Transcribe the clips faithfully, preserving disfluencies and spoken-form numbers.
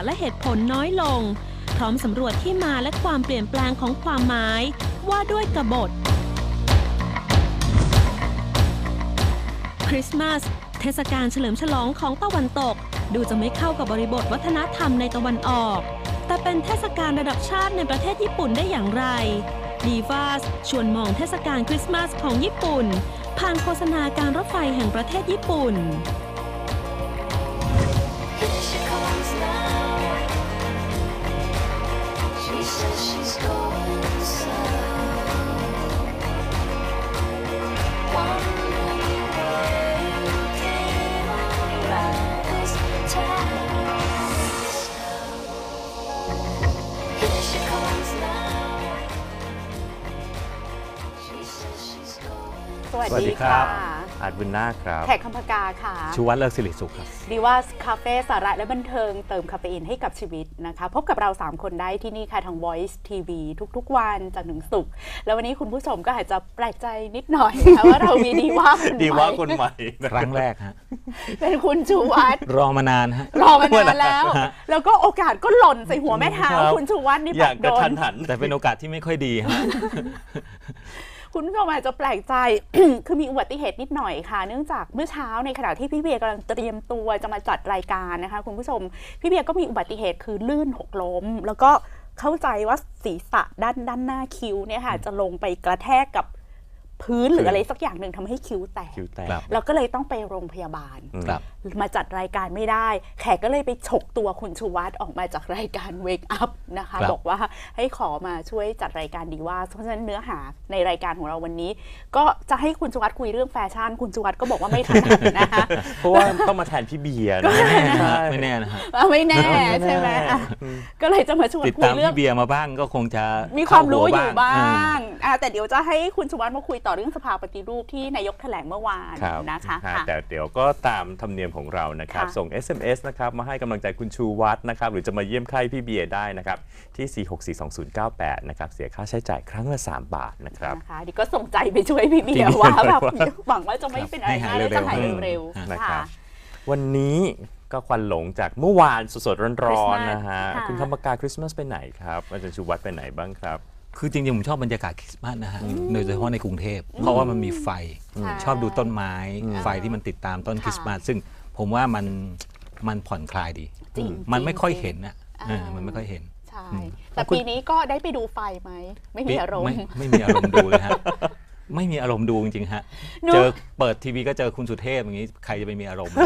และเหตุผลน้อยลงพร้อมสำรวจที่มาและความเปลี่ยนแปลงของความหมายว่าด้วยกบฏคริสต์มาสเทศกาลเฉลิมฉลองของตะวันตกดูจะไม่เข้ากับบริบทวัฒนธรรมในตะวันออกแต่เป็นเทศกาลระดับชาติในประเทศญี่ปุ่นได้อย่างไรดีวาสชวนมองเทศกาลคริสต์มาสของญี่ปุ่นผ่านโฆษณาการรถไฟแห่งประเทศญี่ปุ่นสวัสดีครับอาจบุญนาคครับแขกคำพกาค่ะชูวัฒน์เลิศสิริสุขครับดีว่าคาเฟ่สาระและบันเทิงเติมคาเฟอีนให้กับชีวิตนะคะพบกับเราสามคนได้ที่นี่ค่ะทาง Voice ที วี ทุกๆวันจันทร์ถึงศุกร์แล้ววันนี้คุณผู้ชมก็อาจจะแปลกใจนิดหน่อยนะว่าเรามีดีว่าคนใหม่ดีว่าคนใหม่ครั้งแรกฮะเป็นคุณชูวัฒน์รอมานานฮะรอมานานแล้วแล้วก็โอกาสก็หล่นใส่หัวแม่เท้าคุณชูวัฒน์นี่แบบโดนแต่เป็นโอกาสที่ไม่ค่อยดีฮะคุณผู้ชมอาจจะแปลกใจ คือมีอุบัติเหตุนิดหน่อยค่ะเนื่องจากเมื่อเช้าในขณะที่พี่เบียร์กำลังเตรียมตัวจะมาจัดรายการนะคะคุณผู้ชมพี่เบียร์ก็มีอุบัติเหตุคือลื่นหกล้มแล้วก็เข้าใจว่าศีรษะด้านด้านหน้าคิ้วเนี่ยค่ะจะลงไปกระแทกกับพื้นหรืออะไรสักอย่างหนึ่งทำให้คิ้วแตกแล้วก็เลยต้องไปโรงพยาบาลมาจัดรายการไม่ได้แขกก็เลยไปฉกตัวคุณชูวัฒน์ออกมาจากรายการ Wake Up นะคะบอกว่าให้ขอมาช่วยจัดรายการดีว่าเพราะฉะนั้นเนื้อหาในรายการของเราวันนี้ก็จะให้คุณชูวัฒน์คุยเรื่องแฟชั่นคุณชูวัฒน์ก็บอกว่าไม่ถนัดนะคะเพราะว่าต้องมาแทนพี่เบียร์ไม่แน่นะไม่แน่ใช่ไหมก็เลยจะมาชวนคุยเรื่องพี่เบียร์มาบ้างก็คงจะมีความรู้อยู่บ้างแต่เดี๋ยวจะให้คุณชูวัฒน์มาคุยต่อเรื่องสภาปฏิรูปที่นายกแถลงเมื่อวานนะคะแต่เดี๋ยวก็ตามธรรมเนียมของเรานะครับส่ง เอส เอ็ม เอส นะครับมาให้กำลังใจคุณชูวัฒน์นะครับหรือจะมาเยี่ยมใครพี่เบียร์ได้นะครับที่สี่ หก สี่ สอง ศูนย์ เก้า แปดนะครับเสียค่าใช้จ่ายครั้งละสามบาทนะครับนะคะดิก็ส่งใจไปช่วยพี่เบียร์ว่าแบบหวังว่าจะไม่เป็นอะไรนะจะหายเร็วๆนะครับวันนี้ก็ควันหลงจากเมื่อวานสดๆร้อนๆนะฮะคุณคำปากาคริสต์มาสไปไหนครับอาจารย์ชูวัฒน์ไปไหนบ้างครับคือจริงๆผมชอบบรรยากาศคริสต์มาสนะฮะโดยเฉพาะในกรุงเทพเพราะว่ามันมีไฟชอบดูต้นไม้ไฟที่มันติดตามต้นคริสต์มาสซึ่งผมว่ามันมันผ่อนคลายดีมันไม่ค่อยเห็นอ่ะมันไม่ค่อยเห็นใช่แต่ปีนี้ก็ได้ไปดูไฟไหมไม่มีอารมณ์ไม่มีอารมณ์ดูเลยฮะไม่มีอารมณ์ดูจริงๆฮะเจอเปิดทีวีก็เจอคุณสุเทพอย่างนี้ใครจะไปมีอารมณ์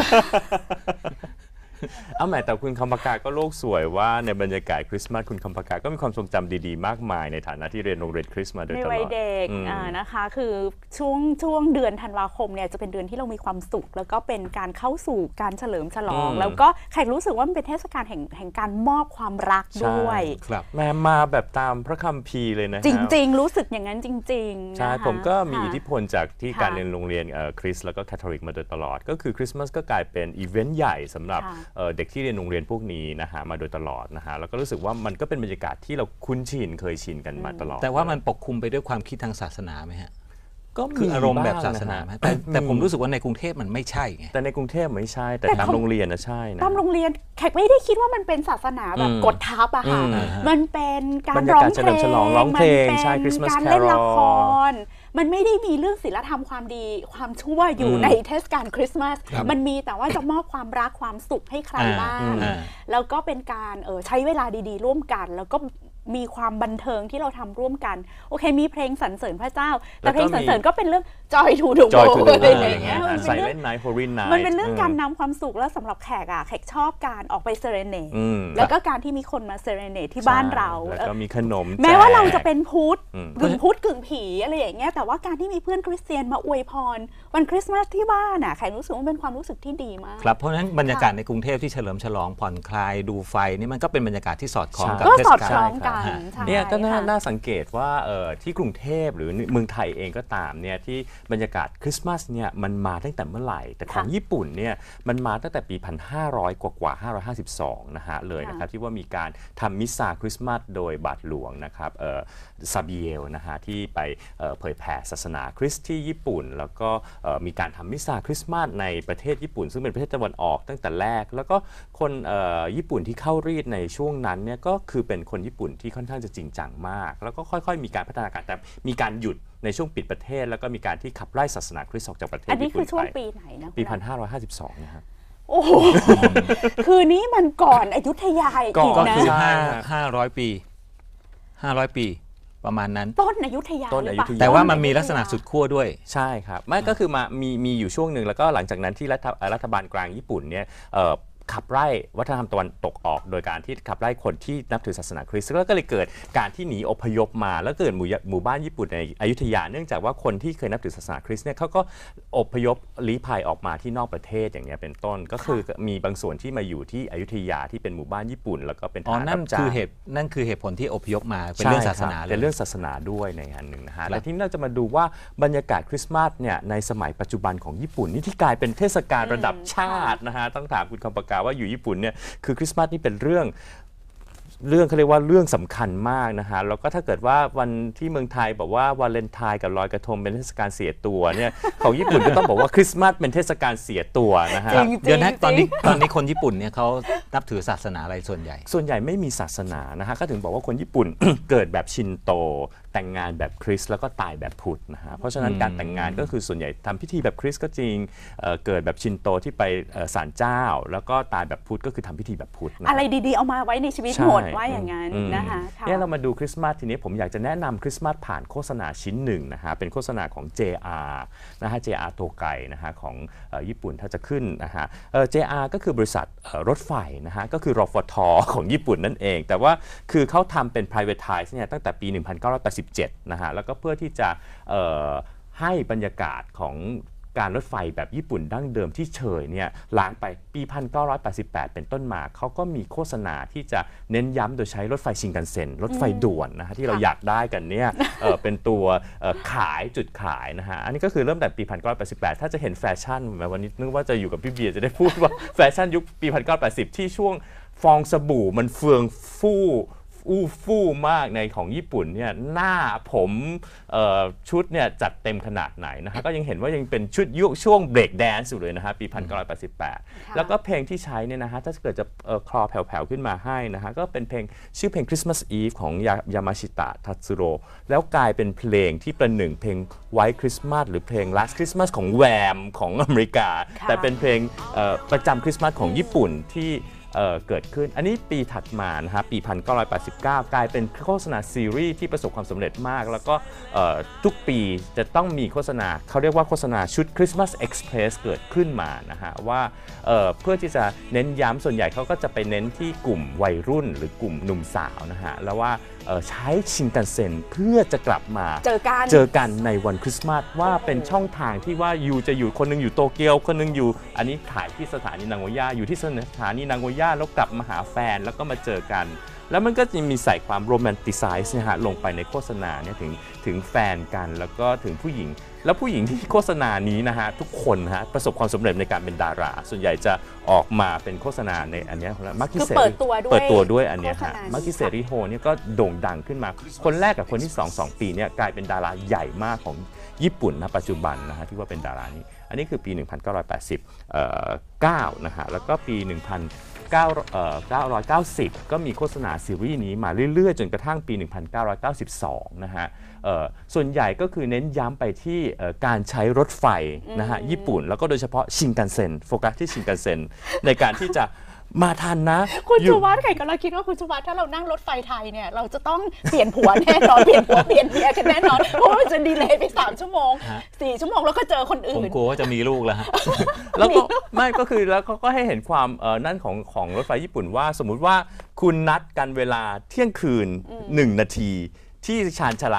เอาแม่แต่คุณคำปากาก็โลกสวยว่าในบรรยากาศคริสต์มาสคุณคำปากาก็มีความทรงจำดีๆมากมายในฐานะที่เรียนโรงเรียนคริสต์มาโดยตลอดในวัยเด็กนะคะคือช่วงช่วงเดือนธันวาคมเนี่ยจะเป็นเดือนที่เรามีความสุขแล้วก็เป็นการเข้าสู่การเฉลิมฉลองแล้วก็แขกรู้สึกว่ามันเป็นเทศกาลแห่งแห่งการมอบความรักด้วยครับแม่มาแบบตามพระคัมภีร์เลยนะจริงๆรู้สึกอย่างนั้นจริงๆใช่ผมก็มีอิทธิพลจากที่การเรียนโรงเรียนคริสต์แล้วก็คาทอลิกมาโดยตลอดก็คือคริสต์มาสก็กลายเป็นอีเวนต์ใหญ่สำหรับเด็กที่เรียนโรงเรียนพวกนี้นะฮะมาโดยตลอดนะฮะแล้วก็รู้สึกว่ามันก็เป็นบรรยากาศที่เราคุ้นชินเคยชินกันมาตลอดแต่ว่ามันปกคลุมไปด้วยความคิดทางศาสนาไหมฮะก็คืออารมณ์แบบศาสนาแต่แต่ผมรู้สึกว่าในกรุงเทพมันไม่ใช่ไงแต่ในกรุงเทพไม่ใช่แต่ตามโรงเรียนนะใช่นะตามโรงเรียนแขกไม่ได้คิดว่ามันเป็นศาสนาแบบกดทับอะค่ะมันเป็นการร้องเพลงร้องเพลงใช่คริสต์มาสการเล่นละครมันไม่ได้มีเรื่องศีลธรรมความดีความชั่วอยู่ในเทศกาลคริสต์มาสมันมีแต่ว่าจะมอบความรักความสุขให้ใครบ้างแล้วก็เป็นการใช้เวลาดีๆร่วมกันแล้วก็มีความบันเทิงที่เราทำร่วมกันโอเคมีเพลงสรรเสริญพระเจ้าแต่เพลงสรรเสริญก็เป็นเรื่อง Joy to the World อะไรอย่างเงี้ยมันเป็นเรื่อง Night Holy Night มันเป็นเรื่องการนำความสุขแล้วสำหรับแขกอ่ะแขกชอบการออกไปเซเรเนตแล้วก็การที่มีคนมาเซเรเนตที่บ้านเราแล้วก็มีขนมแม้ว่าเราจะเป็นพุทธกึ่งพุทธกึ่งผีอะไรอย่างเงี้ยแต่ว่าการที่มีเพื่อนคริสเตียนมาอวยพรวันคริสต์มาสที่บ้านอ่ะแขกรู้สึกว่าเป็นความรู้สึกที่ดีมากครับเพราะฉะนั้นบรรยากาศในกรุงเทพที่เฉลิมฉลองผ่อนคลายดูไฟนี่มันก็เป็นบรรยากาศที่สอดคล้องกับเทศกาลกันใช่เนี่ยก็น่าค่ะน่าสังเกตว่าเอ่อที่กรุงเทพหรือเมืองไทยเองก็ตามเนี่ยที่บรรยากาศคริสต์มาสเนี่ยมันมาตั้งแต่เมื่อไหร่แต่ของค่ะญี่ปุ่นเนี่ยมันมาตั้งแต่ปี หนึ่งพันห้าร้อย กว่ากว่าๆห้าร้อยห้าสิบสองนะฮะเลยนะครับที่ว่ามีการทำมิสซาคริสต์มาสโดยบาทหลวงนะครับเอ่อซาบิเอลนะฮะที่ไปเอ่อเผยแผ่ศาสนาคริสต์ที่ญี่ปุ่นแล้วก็เอ่อมีการทำมิสซาคริสต์มาสในประเทศญี่ปุ่นซึ่งเป็นประเทศตะวันออกตั้งแต่แรกแล้วก็คนเอ่อญี่ปุ่นที่เข้ารีดในช่วงนั้นเนี่ยก็คือเป็นคนญี่ปุ่นที่ค่อนข้างจะจริงจังมากแล้วก็ค่อยๆมีการพัฒนาการแต่มีการหยุดในช่วงปิดประเทศแล้วก็มีการที่ขับไล่ศาสนาคริสต์ออกจากประเทศอันนี้ญี่คืปุ่อน ช่วงไปปีไหนนะปีคุณหนึ่งพันห้าร้อยห้าสิบสองนะครับโอ้โห คือนี้มันก่อนอยุธยาอีกก่อนก็นะคือใช่ห้าห้าร้อยปีห้าร้อยปีประมาณนั้นต้นอยุธยาต้นอยุธยแต่ว่ามันมีลักษณะสุดขั้วด้วยใช่ครับไม่ก็คือมามีมีอยู่ช่วงหนึ่งแล้วก็หลังจากนั้นที่รัฐรัฐบาลกลางญี่ปุ่นเนี่ยเอ่อขับไล่วัฒนธรรมตะวันตกออก โดยการที่ขับไล่คนที่นับถือศาสนาคริสต์แล้วก็เลยเกิดการที่หนีอพยพมาแล้วเกิดหมู่หมู่บ้านญี่ปุ่นในอยุธยาเนื่องจากว่าคนที่เคยนับถือศาสนาคริสต์เนี่ยเขาก็อพยพลี้ภัยออกมาที่นอกประเทศอย่างเงี้ยเป็นต้นก็คือมีบางส่วนที่มาอยู่ที่อยุธยาที่เป็นหมู่บ้านญี่ปุ่นแล้วก็เป็นทอ๋อหารนั่นรับจ้างคือเหตุนั่นคือเหตุผลที่อพยพมาเป็นเรื่องศาสนาใช่คบเลยเป็นเรื่องศาสนาด้วยในอันหนึ่งนะฮะและที่นี่เราจะมาดูว่าบรรยากาศคริสต์มาสเนี่ยในสมัยปัจจุบันของญี่ปุ่นนี่ที่กลายเป็นเทศกาลระดับชาตินะฮะต้องถามคุณคำปากาว่าอยู่ญี่ปุ่นเนี่ยคือคริสต์มาสนี่เป็นเรื่องเรื่องเขาเรียกว่าเรื่องสำคัญมากนะฮะแล้วก็ถ้าเกิดว่าวันที่เมืองไทยบอกว่าวาเลนไทน์กับลอยกระทงเป็นเทศกาลเสียตัวเนี่ยของญี่ปุ่นก็ต้องบอกว่าคริสต์มาสเป็นเทศกาลเสียตัวนะฮะจริงเดี๋ยวนะตอนนี้ตอนนี้คนญี่ปุ่นเนี่ยเขานับถือศาสนาอะไรส่วนใหญ่ส่วนใหญ่ไม่มีศาสนานะฮะก็ถึงบอกว่าคนญี่ปุ่น เกิดแบบชินโตแต่งงานแบบคริสต์แล้วก็ตายแบบพุทธนะฮะเพราะฉะนั้นการแต่งงานก็คือส่วนใหญ่ทำพิธีแบบคริสต์ก็จริงเอ่อเกิดแบบชินโตที่ไปเอ่อศาลเจ้า แล้วก็ตายแบบพุทธก็คือทำพิธีแบบพุทธนะอะไรดีๆ เอามาไว้ในชีวิตใช่หมดว่าอย่างนั้นอืมนะคะค่ะเนี่ยเรามาดูคริสต์มาสทีนี้ผมอยากจะแนะนำคริสต์มาสผ่านโฆษณาชิ้นหนึ่งนะฮะเป็นโฆษณาของ เจ อาร์ นะฮะ เจ อาร์ โตไกนะฮะของเอ่อญี่ปุ่นถ้าจะขึ้นนะฮะเอ่อ เจ อาร์ ก็คือบริษัทเอ่อรถไฟนะฮะก็คือรฟท ของญี่ปุ่นนั่นเอง แต่ว่าคือเขาทำเป็น privatize เนี่ยตั้งแต่ปี หนึ่งพันเก้าร้อยแปดสิบเจ็ด นะฮะแล้วก็เพื่อที่จะเอ่อให้บรรยากาศของการรถไฟแบบญี่ปุ่นดั้งเดิมที่เฉยเนี่ยล้างไปปี หนึ่งพันเก้าร้อยแปดสิบแปด เป็นต้นมาเขาก็มีโฆษณาที่จะเน้นย้ำโดยใช้รถไฟชินคันเซ็นรถไฟด่วนนะฮะที่เราอยากได้กันเนี่ยเอ่อเป็นตัวเอ่อขายจุดขายนะฮะอันนี้ก็คือเริ่มแต่ปี หนึ่งพันเก้าร้อยแปดสิบแปด ถ้าจะเห็นแฟชั่นแม้วันนี้นึกว่าจะอยู่กับพี่เบียร์จะได้พูดว่าแฟชั่นยุคปี หนึ่งพันเก้าร้อยแปดสิบ ที่ช่วงฟองสบู่มันเฟืองฟู่อู้ฟู่มากในของญี่ปุ่นเนี่ยหน้าผมเอ่อชุดเนี่ยจัดเต็มขนาดไหนนะฮะก็ยังเห็นว่ายังเป็นชุดยุคช่วงเบรกแดนซ์อยู่เลยนะฮะปี หนึ่งพันเก้าร้อยแปดสิบแปด แล้วก็เพลงที่ใช้เนี่ยนะฮะถ้าเกิดจะเอ่อคลอแผ่วๆขึ้นมาให้นะฮะก็เป็นเพลงชื่อเพลง Christmas Eve ของยามาชิตะทัตสึโร่แล้วกลายเป็นเพลงที่ประหนึ่งเพลง White Christmas หรือเพลง Last Christmas ของแวมของอเมริกา แต่เป็นเพลงเอ่อประจำคริสต์มาสของญี่ปุ่นที่เอ่อเกิดขึ้นอันนี้ปีถัดมานะฮะปี หนึ่งพันเก้าร้อยแปดสิบเก้า กลายเป็นโฆษณาซีรีส์ที่ประสบความสำเร็จมากแล้วก็เอ่อทุกปีจะต้องมีโฆษณาเขาเรียกว่าโฆษณาชุด Christmas Express เกิดขึ้นมานะฮะว่าเอ่อเพื่อที่จะเน้นย้ำส่วนใหญ่เขาก็จะไปเน้นที่กลุ่มวัยรุ่นหรือกลุ่มหนุ่มสาวนะฮะแล้วว่าเอ่อใช้ชินคันเซ็นเพื่อจะกลับมาเจอกันเจอกันในวันคริสต์มาสว่าเป็นช่องทางที่ว่ายูจะอยู่คนหนึงอยู่โตเกียวคนหนึงอยู่อันนี้ถ่ายที่สถานีนางโงย่าอยู่ที่สถานีนางโงย่าแล้วกลับมาหาแฟนแล้วก็มาเจอกัน แล้วมันก็จะมีใส่ความโรแมนติไซส์นะฮะลงไปในโฆษณาเนี่ยถึงถึงแฟนกันแล้วก็ถึงผู้หญิง แล้วผู้หญิงที่โฆษณานี้นะฮะทุกคนนะฮะประสบความสำเร็จในการเป็นดารา ส่วนใหญ่จะออกมาเป็นโฆษณาในอันเนี้ยมักคิคือเซเปิริดตัวด้วยเปิดตัวด้วยอันเนี้ยโฆษฮะณานี้มักคิเซริโฮเนี่ยก็โด่งดังขึ้นมา คนแรกกับคนที่สอง สองปีเนี่ยกลายเป็นดาราใหญ่มากของญี่ปุ่นนะปัจจุบันนะฮะที่ว่าเป็นดารานี้อันนี้คือปี หนึ่งพันเก้าร้อยแปดสิบเก้า นะฮะแล้วก็ปี หนึ่งพันเก้าร้อยเก้าสิบ ก็มีโฆษณาซีรีส์นี้มาเรื่อยๆ จนกระทั่งปี หนึ่งพันเก้าร้อยเก้าสิบสอง นะฮะส่วนใหญ่ก็คือเน้นย้ำไปที่การใช้รถไฟนะฮะญี่ปุ่นแล้วก็โดยเฉพาะชินคันเซ็นโฟกัสที่ชินคันเซ็นในการที่จะมาทันนะคุณอยู่ชูวัฒน์ไข่กำลังคิดว่าคุณชูวัฒน์ถ้าเรานั่งรถไฟไทยเนี่ยเราจะต้องเปลี่ยนผัวแน่นอนเปลี่ยนผัวเปลี่ยนเมียกันแน่นอนเพราะว่ามันจะดีเลย์ไปสามชั่วโมงสี่ชั่วโมงแล้วก็เจอคนผมอื่นกลัวว่าจะมีลูกแล้วฮะแล้วก็ไม่ก็คือแล้วเขาก็ให้เห็นความเอ่อนั่นของของรถไฟญี่ปุ่นว่าสมมุติว่าคุณนัดกันเวลาเที่ยงคืนหนึ่งนาทีที่ชานชาลา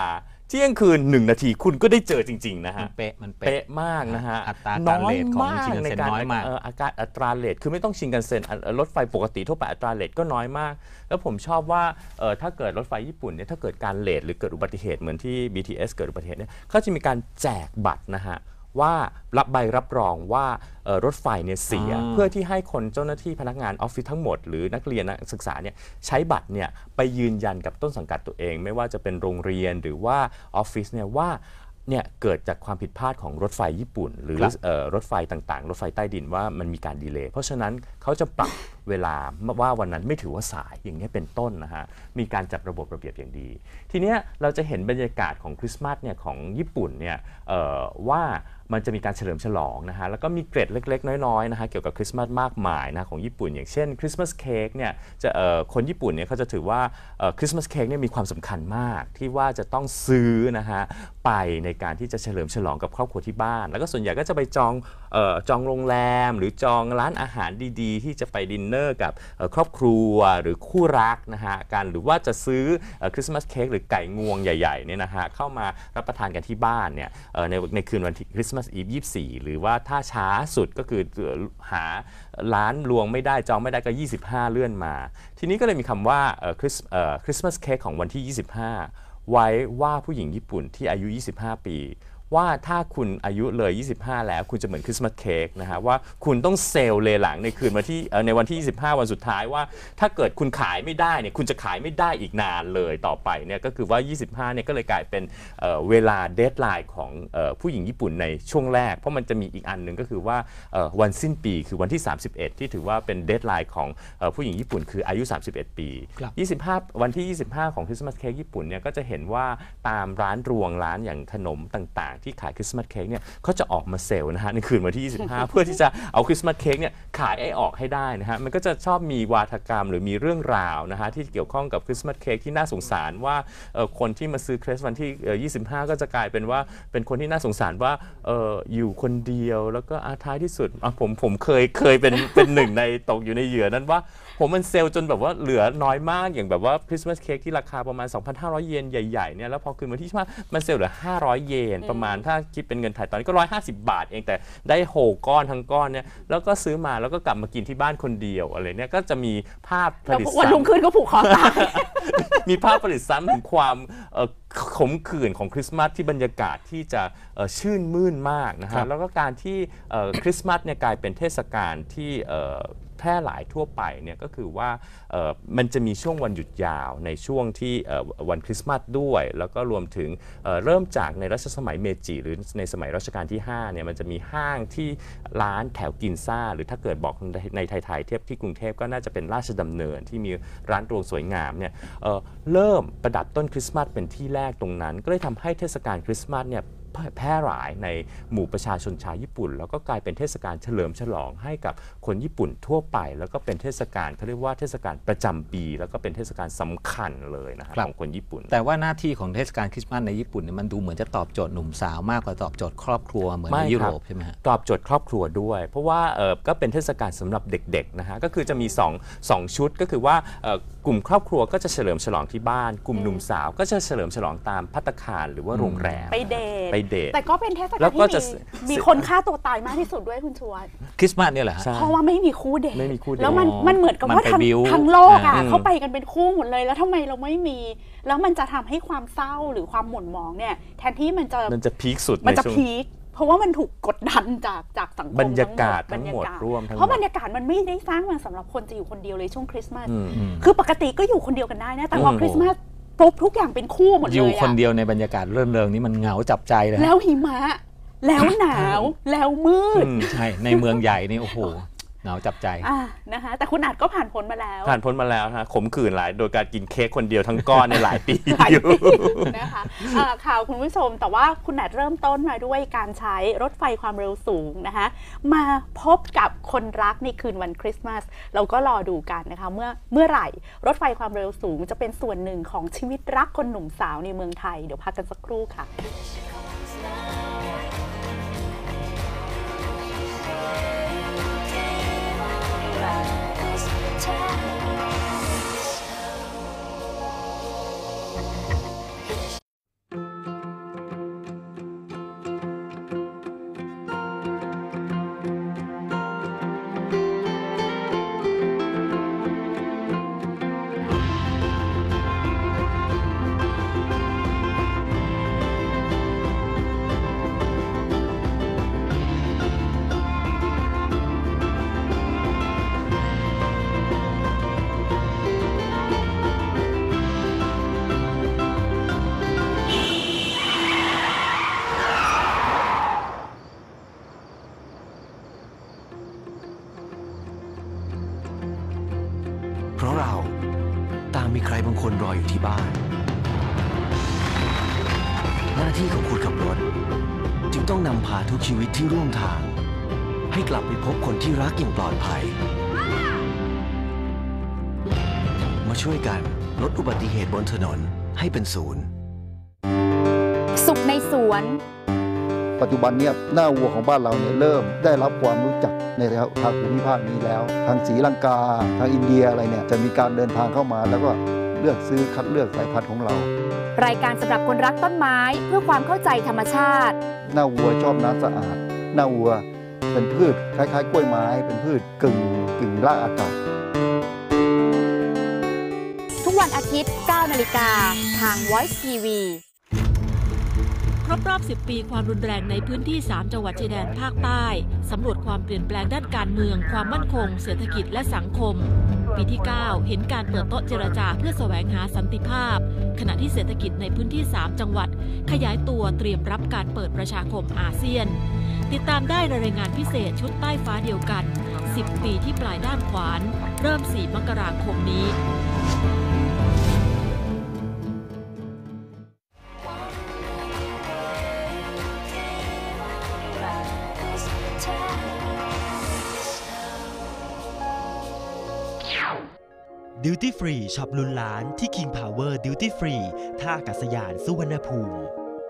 เที่ยงคืนหนึ่งนาทีคุณก็ได้เจอจริงๆนะมัฮะนเป๊ะมันเป๊ะมากนะฮะอัตราการเลทของชินคันเซ็นน้อยมากเอการอัตราเลทคือไม่ต้องชินคันเซ็นรถไฟปกติทั่วไปอัตราเลทก็น้อยมากแล้วผมชอบว่าถ้าเกิดรถไฟญี่ปุ่นเนี่ยถ้าเกิดการเลทหรือเกิดอุบัติเหตุเหมือนที่ บี ที เอส เกิดอุบัติเหตุเนี่ยเขาจะมีการแจกบัตรนะฮะว่ารับใบรับรองว่ารถไฟเนี่ยเสียเพื่อที่ให้คนเจ้าหน้าที่พนักงานออฟฟิศทั้งหมดหรือนักเรียนนักศึกษาเนี่ยใช้บัตรเนี่ยไปยืนยันกับต้นสังกัดตัวเองไม่ว่าจะเป็นโรงเรียนหรือว่าออฟฟิศเนี่ยว่าเนี่ยเกิดจากความผิดพลาดของรถไฟญี่ปุ่นหรือรถไฟต่างๆรถไฟใต้ดินว่ามันมีการดีเลย์เพราะฉะนั้นเขาจะปรับเวลาว่าวันนั้นไม่ถือว่าสายอย่างนี้เป็นต้นนะฮะมีการจัดระบบระเบียบอย่างดีทีเนี้ยเราจะเห็นบรรยากาศของคริสต์มาสเนี่ยของญี่ปุ่นเนี่ยว่ามันจะมีการเฉลิมฉลองนะฮะแล้วก็มีเกร็ดเล็กๆน้อยๆนะฮะเกี่ยวกับคริสต์มาสมากมายนะของญี่ปุ่นอย่างเช่นคริสต์มาสเค้กเนี่ยจะคนญี่ปุ่นเนี่ยเขาจะถือว่าคริสต์มาสเค้กเนี่ยมีความสำคัญมากที่ว่าจะต้องซื้อนะฮะไปในการที่จะเฉลิมฉลองกับครอบครัวที่บ้านแล้วก็ส่วนใหญ่ก็จะไปจองเอ่อจองโรงแรมหรือจองร้านอาหารดีๆที่จะไปดินเนอร์กับครอบครัวหรือคู่รักนะฮะการหรือว่าจะซื้อคริสต์มาสเค้กหรือไก่งวงใหญ่ๆเนี่ยนะฮะเข้ามารับประทานกันที่บ้านเนี่ยในในคืนวันคริสต์มาสอีฟยี่สิบสี่หรือว่าถ้าช้าสุดก็คือหาร้านรวงไม่ได้จองไม่ได้ก็ยี่สิบห้าเลื่อนมาทีนี้ก็เลยมีคำว่าคริสคริสต์มาสเค้กของวันที่ยี่สิบห้าไว้ว่าผู้หญิงญี่ปุ่นที่อายุยี่สิบห้าปีว่าถ้าคุณอายุเลยยี่สิบห้าแล้วคุณจะเหมือนคริสต์มาสเค้กนะฮะว่าคุณต้องเซลล์เลหลังในคืนวันที่ในวันที่ยี่สิบห้าวันสุดท้ายว่าถ้าเกิดคุณขายไม่ได้เนี่ยคุณจะขายไม่ได้อีกนานเลยต่อไปเนี่ยก็คือว่ายี่สิบห้าเนี่ยก็เลยกลายเป็น เ, เวลาเดดไลน์ของผู้หญิงญี่ปุ่นในช่วงแรกเพราะมันจะมีอีกอันหนึ่งก็คือว่าวันสิ้นปีคือวันที่สามสิบเอ็ดที่ถือว่าเป็นเดดไลน์ของผู้หญิงญี่ปุ่นคืออายุสามสิบเอ็ดปียี่สิบห้าวันที่ยี่สิบห้าของคริสต์มาสเค้กญี่ปุ่นเนี่ยก็จะเห็นว่าตามร้านรวงร้านอย่างขนมต่างๆที่ขายคริสต์มาสเค้กเนี่ยเขาจะออกมาเซลล์นะฮะในคืนวันที่ยี่สิบห้า เพื่อที่จะเอาคริสต์มาสเค้กเนี่ยขายไอ้ออกให้ได้นะฮะมันก็จะชอบมีวาทกรรมหรือมีเรื่องราวนะฮะที่เกี่ยวข้องกับคริสต์มาสเค้กที่น่าสงสารว่าคนที่มาซื้อเครสวันที่ยี่สิบห้าก็จะกลายเป็นว่าเป็นคนที่น่าสงสารว่าอออยู่คนเดียวแล้วก็ท้ายที่สุดผมผมเคยเคยเป็นเป็นหนึ่งในตกอยู่ในเหยื่อนั้นว่าผมมันเซลล์จนแบบว่าเหลือน้อยมากอย่างแบบว่าคริสต์มาสเค้กที่ราคาประมาณ สองพันห้าร้อย เยนใหญ่ๆเนี่ยแล้วพอคืนวันที่ยี่สิบห้ามันเซลล์เหลือห้าร้อยเยนประมาณถ้าคิดเป็นเงินไทยตอนนี้ก็หนึ่งร้อยห้าสิบบาทเองแต่ได้โหก้อนทั้งก้อนเนี่ยแล้วก็ซื้อมาแล้วก็กลับมากินที่บ้านคนเดียวอะไรเนี่ยก็จะมีภาพผลิตซ้ำวันรุ่งขึ้นก็ผูกคอตายมีภาพผลิตซ้ำถึงความขมขื่นของคริสต์มาสที่บรรยากาศที่จะชื่นมื่นมากนะฮะแล้วก็การที่คริสต์มาสเนี่ยกลายเป็นเทศกาลที่แพร่หลายทั่วไปเนี่ยก็คือว่ามันจะมีช่วงวันหยุดยาวในช่วงที่วันคริสต์มาสด้วยแล้วก็รวมถึงเริ่มจากในรัชสมัยเมจิหรือในสมัยรัชกาลที่ห้าเนี่ยมันจะมีห้างที่ร้านแถวกินซ่าหรือถ้าเกิดบอกในไทยๆเทียบที่กรุงเทพก็น่าจะเป็นราชดำเนินที่มีร้านรวงสวยงามเนี่ย เ, เริ่มประดับต้นคริสต์มาสเป็นที่แรกตรงนั้นก็เลยทำให้เทศกาลคริสต์มาสเนี่ยแพร่หลายในหมู่ประชาชนชาวญี่ปุ่นแล้วก็กลายเป็นเทศกาลเฉลิมฉลองให้กับคนญี่ปุ่นทั่วไปแล้วก็เป็นเทศกาลเขาเรียกว่าเทศกาลประจำปีแล้วก็เป็นเทศกาลสำคัญเลยนะครับของคนญี่ปุ่นแต่ว่าหน้าที่ของเทศกาลคริสต์มาสในญี่ปุ่นเนี่ยมันดูเหมือนจะตอบโจทย์หนุ่มสาวมากกว่าตอบโจทย์ครอบครัวเหมือนในยุโรปใช่ไหมฮะตอบโจทย์ครอบครัวด้วยเพราะว่าเออก็เป็นเทศกาลสำหรับเด็กๆนะฮะก็คือจะมีสอง สองชุดก็คือว่ากลุ่มครอบครัวก็จะเฉลิมฉลองที่บ้านกลุ่มหนุ่มสาวก็จะเฉลิมฉลองตามภัตตาคารหรือว่าโรงแรมไปเดทไปเดทแต่ก็เป็นเทศกาลที่มีมีคนฆ่าตัวตายมากที่สุดด้วยคุณชวนคริสต์มาสเนี่ยแหละเพราะว่าไม่มีคู่เดทไม่มีคู่เดทแล้วมันมันเหมือนกับว่าทั้งทั้งโลกอ่ะเขาไปกันเป็นคู่หมดเลยแล้วทำไมเราไม่มีแล้วมันจะทำให้ความเศร้าหรือความหม่นหมองเนี่ยแทนที่มันจะมันจะพีคสุดมันจะพีคเพราะว่ามันถูกกดดันจากจากสังคมบรรยากาศทั้งหมดร่วมทั้งหมดเพราะบรรยากาศมันไม่ได้สร้างมาสำหรับคนจะอยู่คนเดียวเลยช่วงคริสต์มาสคือปกติก็อยู่คนเดียวกันได้นะแต่พอคริสต์มาสปุ๊บทุกอย่างเป็นคู่หมดเลยอยู่คนเดียวในบรรยากาศเริงเริงนี้มันเหงาจับใจเลยแล้วหิมะแล้วหนาวแล้วมืดใช่ในเมืองใหญ่นี่โอ้โหเหงาจับใจอ่านะคะแต่คุณอาจก็ผ่านพ้นมาแล้วผ่านพ้นมาแล้วฮะขมขื่นหลายโดยการกินเค้กคนเดียวทั้งก้อนในหลายปีอยู่นะคะข่าวคุณผู้ชมแต่ว่าคุณอาจเริ่มต้นมาด้วยการใช้รถไฟความเร็วสูงนะคะมาพบกับคนรักในคืนวันคริสต์มาสเราก็รอดูกันนะคะเมื่อเมื่อไหร่รถไฟความเร็วสูงจะเป็นส่วนหนึ่งของชีวิตรักคนหนุ่มสาวในเมืองไทยเดี๋ยวพักกันสักครู่ค่ะางมีใครบางคนรออยู่ที่บ้านหน้าที่ของคนขับรถจึงต้องนำพาทุกชีวิตที่ร่วมทางให้กลับไปพบคนที่รักอย่างปลอดภัยมาช่วยกันลดอุบัติเหตุบนถนนให้เป็นศูนย์สุขในสวนปัจจุบันเนี่ยหน้าวัวของบ้านเราเนี่ยเริ่มได้รับความรู้จักในทางภูมิภาคนี้แล้วทางศรีลังกาทางอินเดียอะไรเนี่ยจะมีการเดินทางเข้ามาแล้วก็เลือกซื้อคัดเลือกสายพันธุ์ของเรารายการสำหรับคนรักต้นไม้เพื่อความเข้าใจธรรมชาติหน้าวัวชอบน้ำสะอาดหน้าวัวเป็นพืชคล้ายๆกล้วยไม้เป็นพืชกึ่งกึ่งรากอากาศทุกวันอาทิตย์ เก้า นาฬิกาทาง Voice ที วีครบรอบ สิบ ปีความรุนแรงในพื้นที่ สาม จังหวัดชายแดนภาคใต้สำรวจความเปลี่ยนแปลงด้านการเมืองความมั่นคงเศรษฐกิจและสังคมปีที่ เก้า เห็นการเปิดโต๊ะเจรจาเพื่อแสวงหาสันติภาพขณะที่เศรษฐกิจในพื้นที่ สาม จังหวัดขยายตัวเตรียมรับการเปิดประชาคมอาเซียนติดตามได้ในรายงานพิเศษชุดใต้ฟ้าเดียวกัน สิบ ปีที่ปลายด้ามขวานเริ่ม สี่ มกราคมนี้ดิวตี้ฟรีช็อปลุ้นล้านที่ King Power Duty Free ท่าอากาศยานสุวรรณภูมิ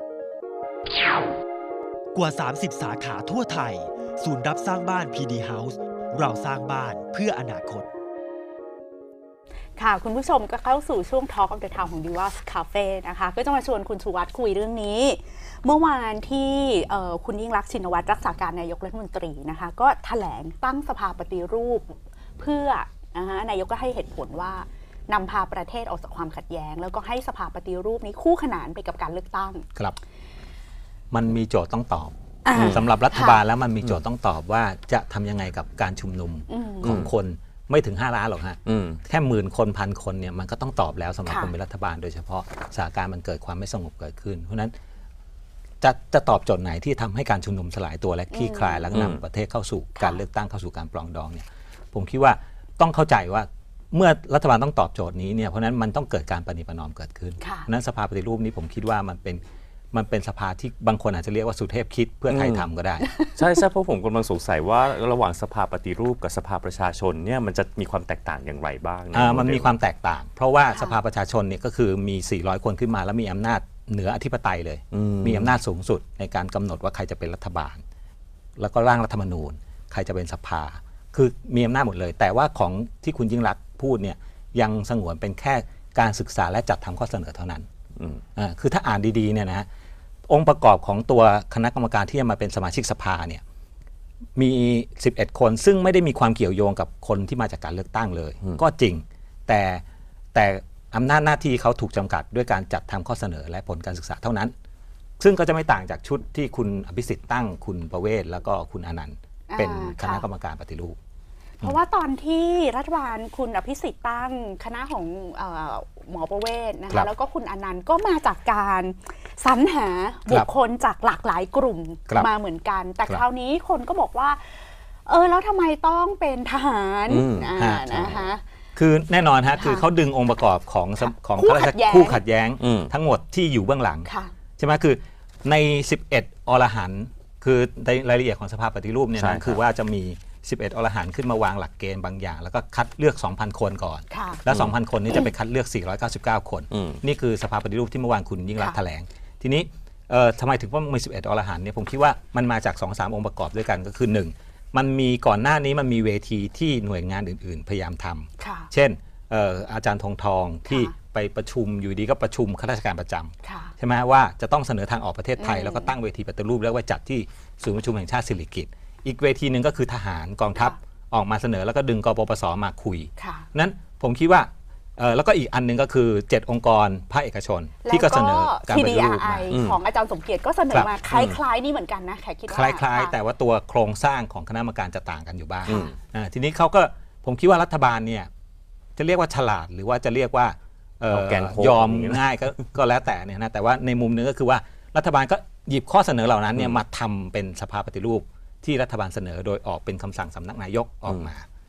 กว่า สามสิบ สาขาทั่วไทยศูนย์รับสร้างบ้าน พี ดี House เราสร้างบ้านเพื่ออนาคตค่ะคุณผู้ชมก็เข้าสู่ช่วง Talk of the Town ของ Divas Cafe นะคะก็จะมาชวนคุณชูวัฒน์คุยเรื่องนี้เมื่อวานที่คุณยิ่งลักษณ์ชินวัตรรักษาการนายกรัฐมนตรีนะคะก็แถลงตั้งสภาปฏิรูปเพื่อนายกก็ให้เหตุผลว่านำพาประเทศออกจากความขัดแย้งแล้วก็ให้สภาปฏิรูปนี้คู่ขนานไปกับการเลือกตั้งครับมันมีโจทย์ต้องตอบสำหรับรัฐบาลแล้วมันมีโจทย์ต้องตอบว่าจะทำยังไงกับการชุมนุมของคนไม่ถึงห้าล้านหรอกฮะแค่หมื่นคนพันคนเนี่ยมันก็ต้องตอบแล้วสำหรับคนเป็นรัฐบาลโดยเฉพาะสถานการณ์มันเกิดความไม่สงบเกิดขึ้นเพราะฉะนั้นจะจะตอบโจทย์ไหนที่ทำให้การชุมนุมสลายตัวและคลี่คลายแล้วนำประเทศเข้าสู่การเลือกตั้งเข้าสู่การปรองดองเนี่ยผมคิดว่าต้องเข้าใจว่าเมื่อรัฐบาลต้องตอบโจทย์นี้เนี่ยเพราะนั้นมันต้องเกิดการประนีประนอมเกิดขึ้นนั้นสภาปฏิรูปนี้ผมคิดว่ามันเป็นมันเป็นสภาที่บางคนอาจจะเรียกว่าสุเทพคิดเพื่อไทยทำก็ได้ใช่ใช่เพราะผมกำลังสงสัยว่าระหว่างสภาปฏิรูปกับสภาประชาชนเนี่ยมันจะมีความแตกต่างอย่างไรบ้างอ่ามันมีความแตกต่างเพราะว่าสภาประชาชนเนี่ยก็คือมีสี่ร้อยคนขึ้นมาแล้วมีอำนาจเหนืออธิปไตยเลยมีอำนาจสูงสุดในการกำหนดว่าใครจะเป็นรัฐบาลแล้วก็ร่างรัฐธรรมนูญใครจะเป็นสภาคือมีอำนาจหมดเลยแต่ว่าของที่คุณยิ่งรักษณ์พูดเนี่ยยังสงวนเป็นแค่การศึกษาและจัดทำข้อเสนอเท่านั้นอ่าคือถ้าอ่านดีๆเนี่ยนะองค์ประกอบของตัวคณะกรรมการที่จะมาเป็นสมาชิกสภาเนี่ยมีสิบเอ็ดคนซึ่งไม่ได้มีความเกี่ยวโยงกับคนที่มาจากการเลือกตั้งเลยก็จริงแต่แต่อำนาจหน้าที่เขาถูกจำกัดด้วยการจัดทำข้อเสนอและผลการศึกษาเท่านั้นซึ่งก็จะไม่ต่างจากชุดที่คุณอภิสิทธิ์ตั้งคุณประเวศแล้วก็คุณอนันต์เป็นคณะกรรมการปฏิรูปเพราะว่าตอนที่รัฐบาลคุณอภิสิทธิ์ตั้งคณะของหมอประเวศนะคะแล้วก็คุณอนันต์ก็มาจากการสรรหาบุคคลจากหลากหลายกลุ่มมาเหมือนกันแต่คราวนี้คนก็บอกว่าเออแล้วทำไมต้องเป็นทหารนะคะคือแน่นอนฮะคือเขาดึงองค์ประกอบของของคู่ขัดแย้งทั้งหมดที่อยู่เบื้องหลังใช่ไหมคือในสิบเอ็ดอรหันต์คือในรายละเอียดของสภาปฏิรูปเนี่ยนะคือว่าจะมีสิบเอ็ดอรหันต์ขึ้นมาวางหลักเกณฑ์บางอย่างแล้วก็คัดเลือก สองพัน คนก่อนแล้ว สองพัน คนนี้จะไปคัดเลือกสี่ร้อยเก้าสิบเก้าคนนี่คือสภาปฏิรูปที่เมื่อวานคุณยิ่งรักษณ์แถลงทีนี้ทำไมถึงว่ามีสิบเอ็ดอรหันต์เนี่ยผมคิดว่ามันมาจาก สองถึงสาม องค์ประกอบด้วยกันก็คือหนึ่งมันมีก่อนหน้านี้มันมีเวทีที่หน่วยงานอื่นๆพยายามทำเช่นอาจารย์ธงทองที่ไปประชุมอยู่ดีก็ประชุมข้าราชการประจำใช่ไหมว่าจะต้องเสนอทางออกประเทศไทยแล้วก็ตั้งเวทีปฏิรูปแล้วว่าจัดที่ศูนย์ประชุมแห่งชาติสิริกิติ์อีกเวทีหนึ่งก็คือทหารกองทัพออกมาเสนอแล้วก็ดึงกปปสมาคุยนั้นผมคิดว่าแล้วก็อีกอันนึงก็คือเจ็ดองค์กรภาคเอกชนที่ก็เสนอการปฏิรูปมาของอาจารย์สมเกียรติก็เสนอมาคล้ายๆนี่เหมือนกันนะแขกคิดว่าคล้ายๆแต่ว่าตัวโครงสร้างของคณะกรรมการจะต่างกันอยู่บ้างทีนี้เขาก็ผมคิดว่ารัฐบาลเนี่ยจะเรียกว่าฉลาดหรือว่าจะเรียกว่ายอมง่ายก็แล้วแต่เนี่ยนะแต่ว่าในมุมนึงก็คือว่ารัฐบาลก็หยิบข้อเสนอเหล่านั้นเนี่ยมาทำเป็นสภาปฏิรูปที่รัฐบาลเสนอโดยออกเป็นคำสั่งสำนักนายกออกมา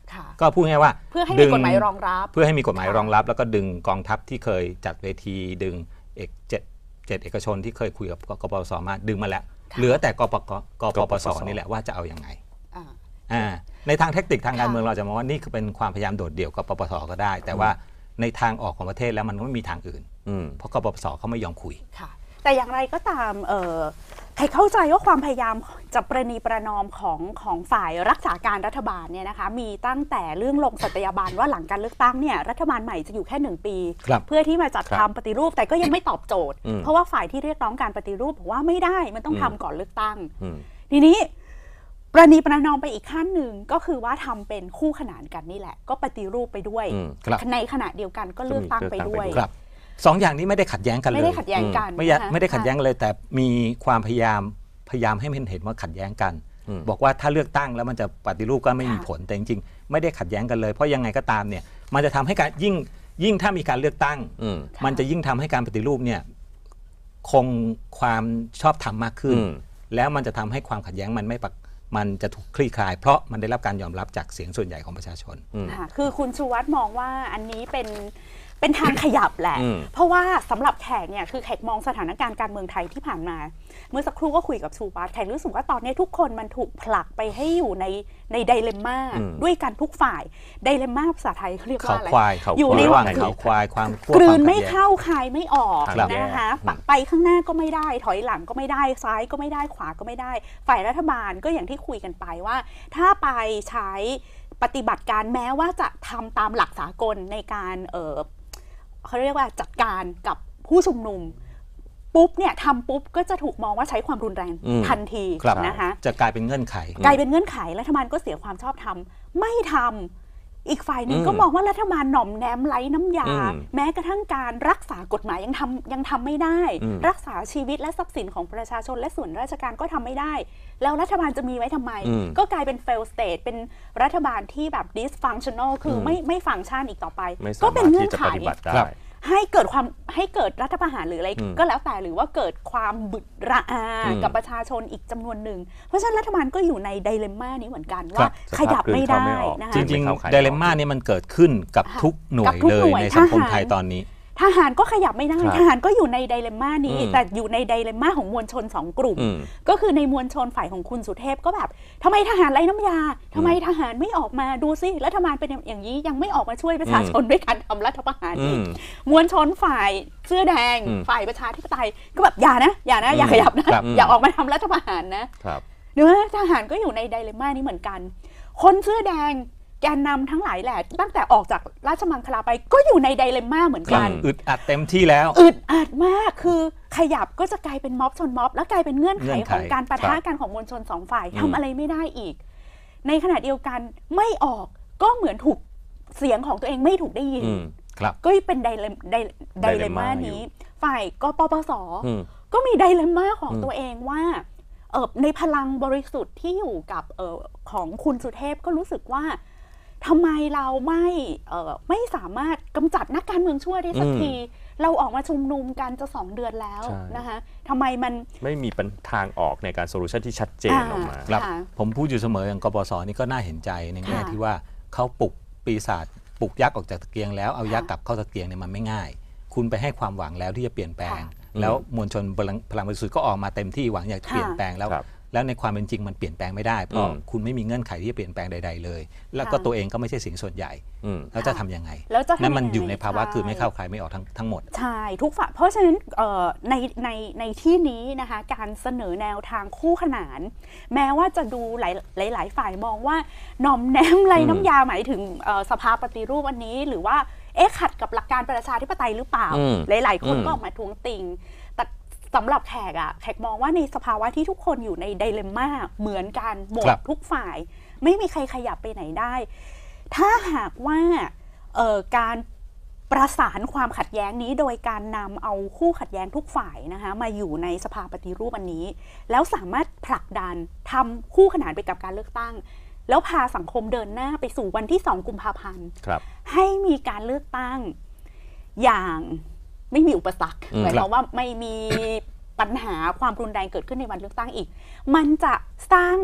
ก็พูดง่ายๆว่าเพื่อให้มีกฎหมายรองรับเพื่อให้มีกฎหมายรองรับแล้วก็ดึงกองทัพที่เคยจัดเวทีดึงเอกเจ็ดเจ็ดเอกชนที่เคยคุยกับกปปสมาดึงมาแล้วเหลือแต่กปกปปสนี่แหละว่าจะเอาอย่างไงในทางเทคนิคทางการเมืองเราจะมองว่านี่คือเป็นความพยายามโดดเดี่ยวกับกปปสก็ได้แต่ว่าในทางออกของประเทศแล้วมันไม่มีทางอื่นเพราะกปปสเขาไม่ยอมคุยแต่อย่างไรก็ตามใครเข้าใจว่าความพยายามจะประนีประนอมของของฝ่ายรักษาการรัฐบาลเนี่ยนะคะมีตั้งแต่เรื่องลงสัตยาบันว่าหลังการเลือกตั้งเนี่ยรัฐบาลใหม่จะอยู่แค่หนึ่งปีเพื่อที่มาจัดทำปฏิรูปแต่ก็ยังไม่ตอบโจทย์เพราะว่าฝ่ายที่เรียกร้องการปฏิรูปบอกว่าไม่ได้มันต้องทำก่อนเลือกตั้งทีนี้ประนีประนอมไปอีกขั้นหนึ่งก็คือว่าทำเป็นคู่ขนานกันนี่แหละก็ปฏิรูปไปด้วยในขณะเดียวกันก็เลือกตั้งไปด้วยสองอย่างนี้ไม่ได้ขัดแย้งกันเลยไม่ได้ขัดแย้งกันไม่ไม่ได้ขัดแย้งเลยแต่มีความพยายามพยายามให้มันเห็นว่าขัดแย้งกันบอกว่าถ้าเลือกตั้งแล้วมันจะปฏิรูปก็ไม่มีผลแต่จริงๆไม่ได้ขัดแย้งกันเลยเพราะยังไงก็ตามเนี่ยมันจะทำให้การยิ่งยิ่งถ้ามีการเลือกตั้งมันจะยิ่งทำให้การปฏิรูปเนี่ยคงความชอบธรรมมากขึ้นแล้วมันจะทำให้ความขัดแย้งมันไม่มันจะถูกคลี่คลายเพราะมันได้รับการยอมรับจากเสียงส่วนใหญ่ของประชาชนคือคุณชูวัฒน์มองว่าอันนี้เป็นเป็นทางขยับแหละเพราะว่าสำหรับแขกเนี่ยคือแขกมองสถานการณ์การเมืองไทยที่ผ่านมาเมื่อสักครู่ก็คุยกับชูวัฒน์แขกรู้สึกว่าตอนนี้ทุกคนมันถูกผลักไปให้อยู่ในในไดเลม่าด้วยกันทุกฝ่ายไดเลม่าภาษาไทยเขาเรียกว่าอะไรอยู่ในระหว่างเขาควายความกลืนไม่เข้าคายไม่ออกนะคะไปข้างหน้าก็ไม่ได้ถอยหลังก็ไม่ได้ซ้ายก็ไม่ได้ขวาก็ไม่ได้ฝ่ายรัฐบาลก็อย่างที่คุยกันไปว่าถ้าไปใช้ปฏิบัติการแม้ว่าจะทำตามหลักสากลในการเอ่อเขาเรียกว่าจัดการกับผู้ชุมนุมปุ๊บเนี่ยทำปุ๊บก็จะถูกมองว่าใช้ความรุนแรงทันทีนะคะจะกลายเป็นเงื่อนไขกลายเป็นเงื่อนไขรัฐบาลก็เสียความชอบธรรมไม่ทำอีกฝ่ายนึงก็มองว่ารัฐบาลหน่อมแนมไร้น้ำยาแม้กระทั่งการรักษากฎหมายยังทำยังทำไม่ได้รักษาชีวิตและทรัพย์สินของประชาชนและส่วนราชการก็ทำไม่ได้แล้วรัฐบาลจะมีไว้ทำไมก็กลายเป็น fail state เป็นรัฐบาลที่แบบ dysfunctional คือไม่ไม่ฟังก์ชันอีกต่อไปก็เป็นเงื่อนไขให้เกิดความให้เกิดรัฐประหารหรืออะไรก็แล้วแต่หรือว่าเกิดความบึดระอากับประชาชนอีกจำนวนหนึ่งเพราะฉะนั้นรัฐบาลก็อยู่ในไดเลม่านี้เหมือนกันว่าขยับไม่ได้นะคะจริงๆไดเลม่านี้มันเกิดขึ้นกับทุกหน่วยเลยในสังคมไทยตอนนี้ทหารก็ขยับไม่ได้ทหารก็อยู่ในไดเลม่านี้แต่อยู่ในไดเลม่าของมวลชนสองกลุ่มก็คือในมวลชนฝ่ายของคุณสุเทพก็แบบทำไมทหารไร้น้ำยาทำไมทหารไม่ออกมาดูซิรัฐบาลเป็นอย่างนี้ยังไม่ออกมาช่วยประชาชนด้วยการทำรัฐประหารอีกมวลชนฝ่ายเสื้อแดงฝ่ายประชาธิปไตยก็แบบอย่านะอย่านะอย่าขยับนะอย่าออกมาทำรัฐประหารนะเนื้อทหารก็อยู่ในไดเลม่านี้เหมือนกันคนเสื้อแดงแกนนำทั้งหลายแหละตั้งแต่ออกจากราชมังคลาไปก็อยู่ในไดเลม่าเหมือนกันอึดอัดเต็มที่แล้วอึดอัดมากคือขยับก็จะกลายเป็นม็อบชนม็อบแล้วกลายเป็นเงื่อนไขของการปะทะกันของมวลชนสองฝ่ายทำอะไรไม่ได้อีกในขณะเดียวกันไม่ออกก็เหมือนถูกเสียงของตัวเองไม่ถูกได้ยินก็เป็นไดเลไดเลม่านี้ฝ่ายกปปสก็มีไดเลม่าของตัวเองว่าเออในพลังบริสุทธิ์ที่อยู่กับเออของคุณสุเทพก็รู้สึกว่าทำไมเราไม่เอ่อไม่สามารถกำจัดนักการเมืองชั่วได้สักทีเราออกมาชุมนุมกันจะสองเดือนแล้วนะคะทำไมมันไม่มีทางออกในการโซลูชันที่ชัดเจนออกมาครับผมพูดอยู่เสมออย่างกปสนี่ก็น่าเห็นใจในแง่ที่ว่าเขาปลุกปีศาจปลุกยักษ์ออกจากตะเกียงแล้วเอายักษ์กลับเข้าตะเกียงเนี่ยมันไม่ง่ายคุณไปให้ความหวังแล้วที่จะเปลี่ยนแปลงแล้วมวลชนพลังบริสุทธิ์ก็ออกมาเต็มที่หวังอยากจะเปลี่ยนแปลงแล้วแล้วในความเป็นจริงมันเปลี่ยนแปลงไม่ได้เพราะคุณไม่มีเงื่อนไขที่จะเปลี่ยนแปลงใดๆเลยแล้วก็ตัวเองก็ไม่ใช่เสียงส่วนใหญ่แล้วจะทำยังไงนั่นมันอยู่ในภาวะคือไม่เข้าใครไม่ออกทั้งทั้งหมดใช่ทุกฝ่ายเพราะฉะนั้นในในในที่นี้นะคะการเสนอแนวทางคู่ขนานแม้ว่าจะดูหลายหลายฝ่ายมองว่าหน่อมแนมไรน้ำยาหมายถึงสภาปฏิรูปวันนี้หรือว่าเอ๊ะขัดกับหลักการประชาธิปไตยหรือเปล่าหลายๆคนก็ออกมาทวงติงสำหรับแขกอะแขกมองว่าในสภาวะที่ทุกคนอยู่ในไดเลม่าเหมือนกันหมดทุกฝ่ายไม่มีใครขยับไปไหนได้ถ้าหากว่าการประสานความขัดแย้งนี้โดยการนำเอาคู่ขัดแย้งทุกฝ่ายนะคะมาอยู่ในสภาปฏิรูปอันนี้แล้วสามารถผลักดันทำคู่ขนานไปกับการเลือกตั้งแล้วพาสังคมเดินหน้าไปสู่วันที่สองกุมภาพันธ์ให้มีการเลือกตั้งอย่างไม่มีอุปสรรคหมายความว่าไม่มีปัญหาความรุนแรงเกิดขึ้นในวันเลือกตั้งอีกมันจะสร้าง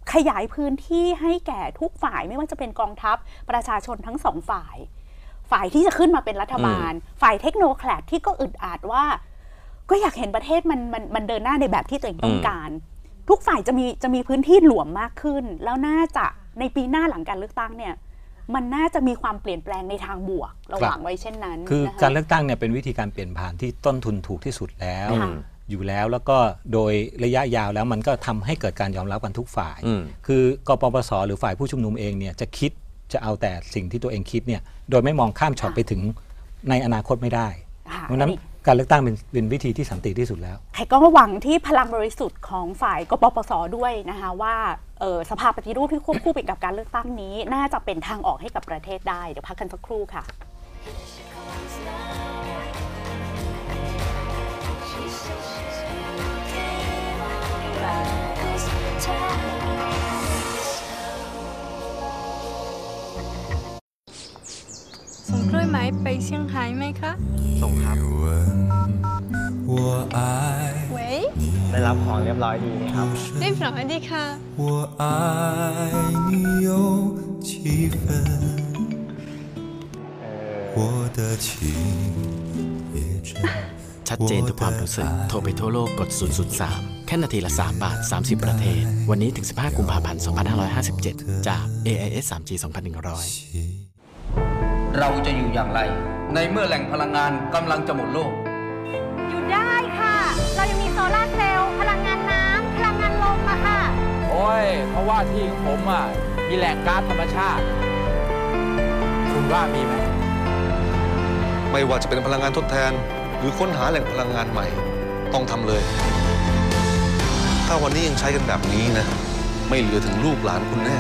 ขยายพื้นที่ให้แก่ทุกฝ่ายไม่ว่าจะเป็นกองทัพประชาชนทั้งสองฝ่ายฝ่ายที่จะขึ้นมาเป็นรัฐบาลฝ่ายเทคโนแครดที่ก็อึดอัดว่าก็อยากเห็นประเทศมันมันมันเดินหน้าในแบบที่ตัวเองต้องการทุกฝ่ายจะมีจะมีพื้นที่หลวมมากขึ้นแล้วน่าจะในปีหน้าหลังการเลือกตั้งเนี่ยมันน่าจะมีความเปลี่ยนแปลงในทางบวกเราหวังไว้เช่นนั้นคือการเลือกตั้งเนี่ยเป็นวิธีการเปลี่ยนผ่านที่ต้นทุนถูกที่สุดแล้วอยู่แล้วแล้วก็โดยระยะยาวแล้วมันก็ทำให้เกิดการยอมรับกันทุกฝ่ายคือกปปสหรือฝ่ายผู้ชุมนุมเองเนี่ยจะคิดจะเอาแต่สิ่งที่ตัวเองคิดเนี่ยโดยไม่มองข้ามช็อตไปถึงในอนาคตไม่ได้เพราะนั้นการเลือกตั้งเป็นเป็นวิธีที่สันติที่สุดแล้วใครก็หวังที่พลังบริสุทธิ์ของฝ่ายกปปสด้วยนะคะว่าสภาปฏิรูปที่ควบคู่ไปกับการเลือกตั้งนี้น่าจะเป็นทางออกให้กับประเทศได้เดี๋ยวพักกันสักครู่ค่ะส่งกล้วยไม้ไปเซี่ยงไฮ้ไหมคะส่งครับเว้ยได้รับของเรียบร้อยดีนะครับเรียบร้อยดีค่ะชัดเจนทุกความรู้สึกโทรไปทั่วโลกกดศูนย์ ศูนย์ สามแค่นาทีละสามบาทสามสิบประเทศวันนี้ถึงสิบห้ากุมภาพันธ์สองพันห้าร้อยห้าสิบเจ็ดจาก เอ ไอ เอส ทรีจี สองพันหนึ่งร้อยเราจะอยู่อย่างไรในเมื่อแหล่งพลังงานกำลังจะหมดโลกอยู่ได้ค่ะเรายังมีโซลาร์เซลล์พลังงานน้ำพลังงานลมอะค่ะโอ้ยเพราะว่าที่ของผมอ่ะมีแหล่งก๊าซธรรมชาติคุณว่ามีไหมไม่ว่าจะเป็นพลังงานทดแทนหรือค้นหาแหล่งพลังงานใหม่ต้องทำเลยถ้าวันนี้ยังใช้กันแบบนี้นะไม่เหลือถึงลูกหลานคุณแน่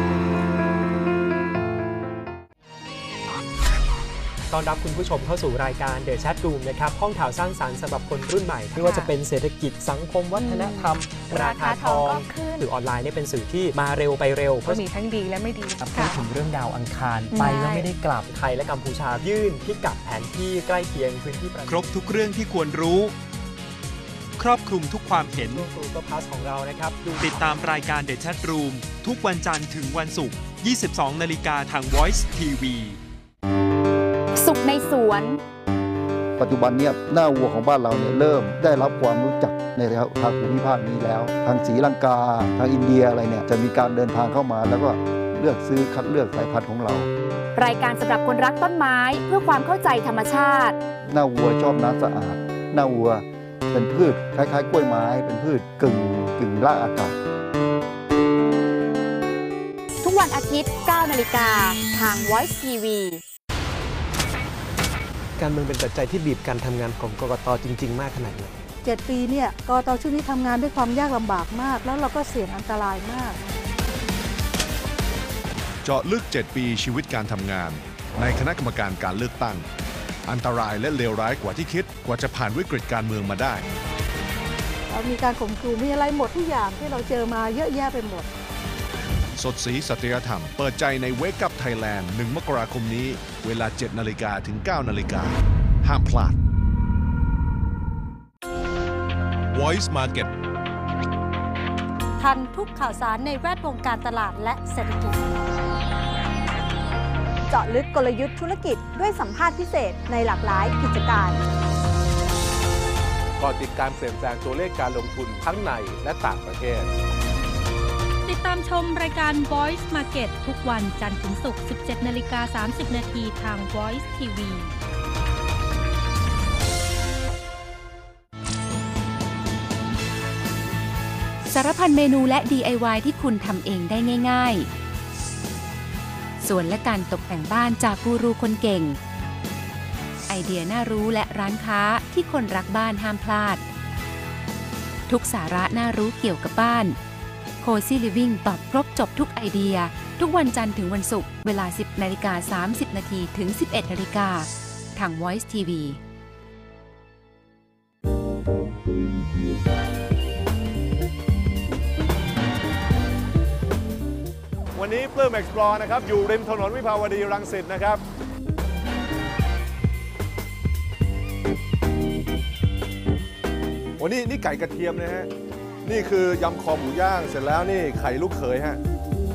ต้อนรับคุณผู้ชมเข้าสู่รายการ The Chat Room นะครับห้องข่าวสร้างสรรค์สำหรับคนรุ่นใหม่ไม่ว่าจะเป็นเศรษฐกิจสังคมวัฒนธรรมราคาทองสื่อออนไลน์นี่เป็นสื่อที่มาเร็วไปเร็วก็มีทั้งดีและไม่ดีพูดถึงเรื่องดาวอังคารไปแล้วไม่ได้กลับไทยและกัมพูชายื่นพิกัดแผนที่ใกล้เคียงพื้นที่ครบทุกเรื่องที่ควรรู้ครอบคลุมทุกความเห็นครูก็พาสของเรานะครับติดตามรายการ The Chat Room ทุกวันจันทร์ถึงวันศุกร์ ยี่สิบสองนาฬิกาทาง Voice ที วีสุขในสวนปัจจุบันเนี่ยหน้าวัวของบ้านเราเนี่ยเริ่มได้รับความรู้จักในทางภูมิภาคนี้แล้วทางศรีลังกาทางอินเดียอะไรเนี่ยจะมีการเดินทางเข้ามาแล้วก็เลือกซื้อคัดเลือกสายพันธุ์ของเรารายการสำหรับคนรักต้นไม้เพื่อความเข้าใจธรรมชาติหน้าวัวชอบน้ำสะอาดหน้าวัวเป็นพืชคล้ายๆกล้วยไม้เป็นพืชกึ่งกึ่งรากอากาศทุกวันอาทิตย์ เก้านาฬิกาทาง Voice ที วีการเมืองเป็นปัจจัยที่บีบการทำงานของกกต.จริงๆมากขนาดไหนเจ็ดปีเนี่ยกกต.ชุดนี้ทำงานด้วยความยากลำบากมากแล้วเราก็เสี่ยงอันตรายมากเจาะลึกเจ็ดปีชีวิตการทำงานในคณะกรรมการการเลือกตั้งอันตรายและเลวร้ายกว่าที่คิดกว่าจะผ่านวิกฤตการเมืองมาได้เรามีการข่มขู่มีอะไรหมดทุกอย่างที่เราเจอมาเยอะแยะไปหมดสดสีสัตยธรรมเปิดใจใน Wake Up Thailand หนึ่งมกราคมนี้เวลา เจ็ดนาฬิกา ถึง เก้านาฬิกาห้ามพลาด Voice Market ทันทุกข่าวสารในแวดวงการตลาดและเศรษฐกิจเจาะลึกกลยุทธ์ธุรกิจด้วยสัมภาษณ์พิเศษในหลากหลายกิจการก่อนติดการเปลี่ยนแปลงตัวเลขการลงทุนทั้งในและต่างประเทศติดตามชมรายการ Voice Market ทุกวันจันทร์ถึงศุกร์ สิบเจ็ดนาฬิกาสามสิบนาทีทาง Voice ที วีสารพันเมนูและ ดี ไอ วาย ที่คุณทำเองได้ง่ายๆส่วนและการตกแต่งบ้านจากกูรูคนเก่งไอเดียน่ารู้และร้านค้าที่คนรักบ้านห้ามพลาดทุกสาระน่ารู้เกี่ยวกับบ้านCozy Living ตอบครบจบทุกไอเดียทุกวันจันทร์ถึงวันศุกร์เวลา สิบนาฬิกาสามสิบนาทีถึง สิบเอ็ดนาฬิกาทาง Voice ที วีวันนี้ปลื้ม Explore นะครับอยู่ริมถนนวิภาวดีรังสิตนะครับวันนี้นี่ไก่กระเทียมนะฮะนี่คือยำคอหมูย่างเสร็จแล้วนี่ไข่ลูกเขยฮะ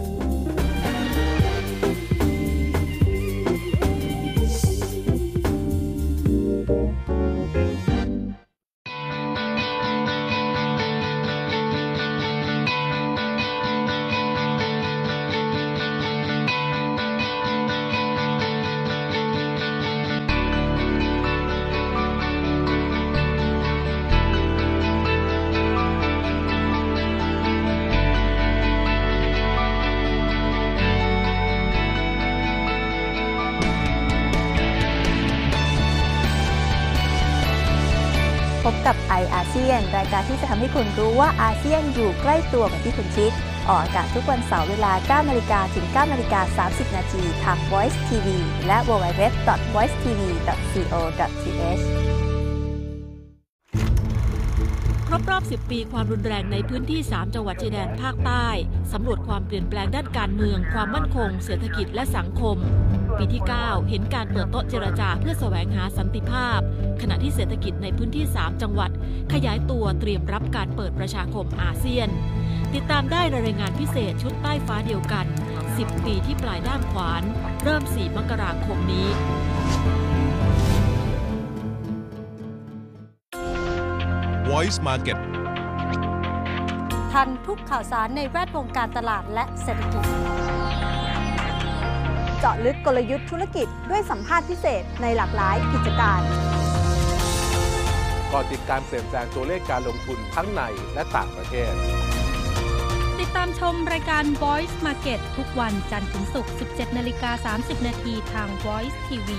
พบกับ ไอ อาเซียน รายการที่จะทำให้คุณรู้ว่าอาเซียนอยู่ใกล้ตัวเหมือนที่คุณคิดออกอากาศทุกวันเสาร์เวลา เก้านาฬิกา ถึง เก้านาฬิกาสามสิบ นาทีทาง Voice ที วี และ ดับเบิลยู ดับเบิลยู ดับเบิลยู ดอท voice t v ดอท co ดอท ที เอชครบรอบ สิบ ปีความรุนแรงในพื้นที่ สาม จังหวัดชายแดนภาคใต้สำรวจความเปลี่ยนแปลงด้านการเมืองความมั่นคงเศรษฐกิจและสังคมปีที่ เก้า เห็นการเปิดโต๊ะเจรจาเพื่อแสวงหาสันติภาพขณะที่เศรษฐกิจในพื้นที่ สาม จังหวัดขยายตัวเตรียมรับการเปิดประชาคมอาเซียนติดตามได้ในรายงานพิเศษชุดใต้ฟ้าเดียวกัน สิบ ปีที่ปลายด้ามขวานเริ่ม สี่ มกราคมนี้ Voice Market ทันทุกข่าวสารในแวดวงการตลาดและเศรษฐกิจเจาะลึกกลยุทธ์ธุรกิจด้วยสัมภาษณ์พิเศษในหลากหลายกิจการก่อติดการเปลี่ยนแปลงตัวเลขการลงทุนทั้งในและต่างประเทศติดตามชมรายการ Voice Market ทุกวันจันทร์ถึงศุกร์ สิบเจ็ดนาฬิกาสามสิบ นาทีทาง Voice ที วี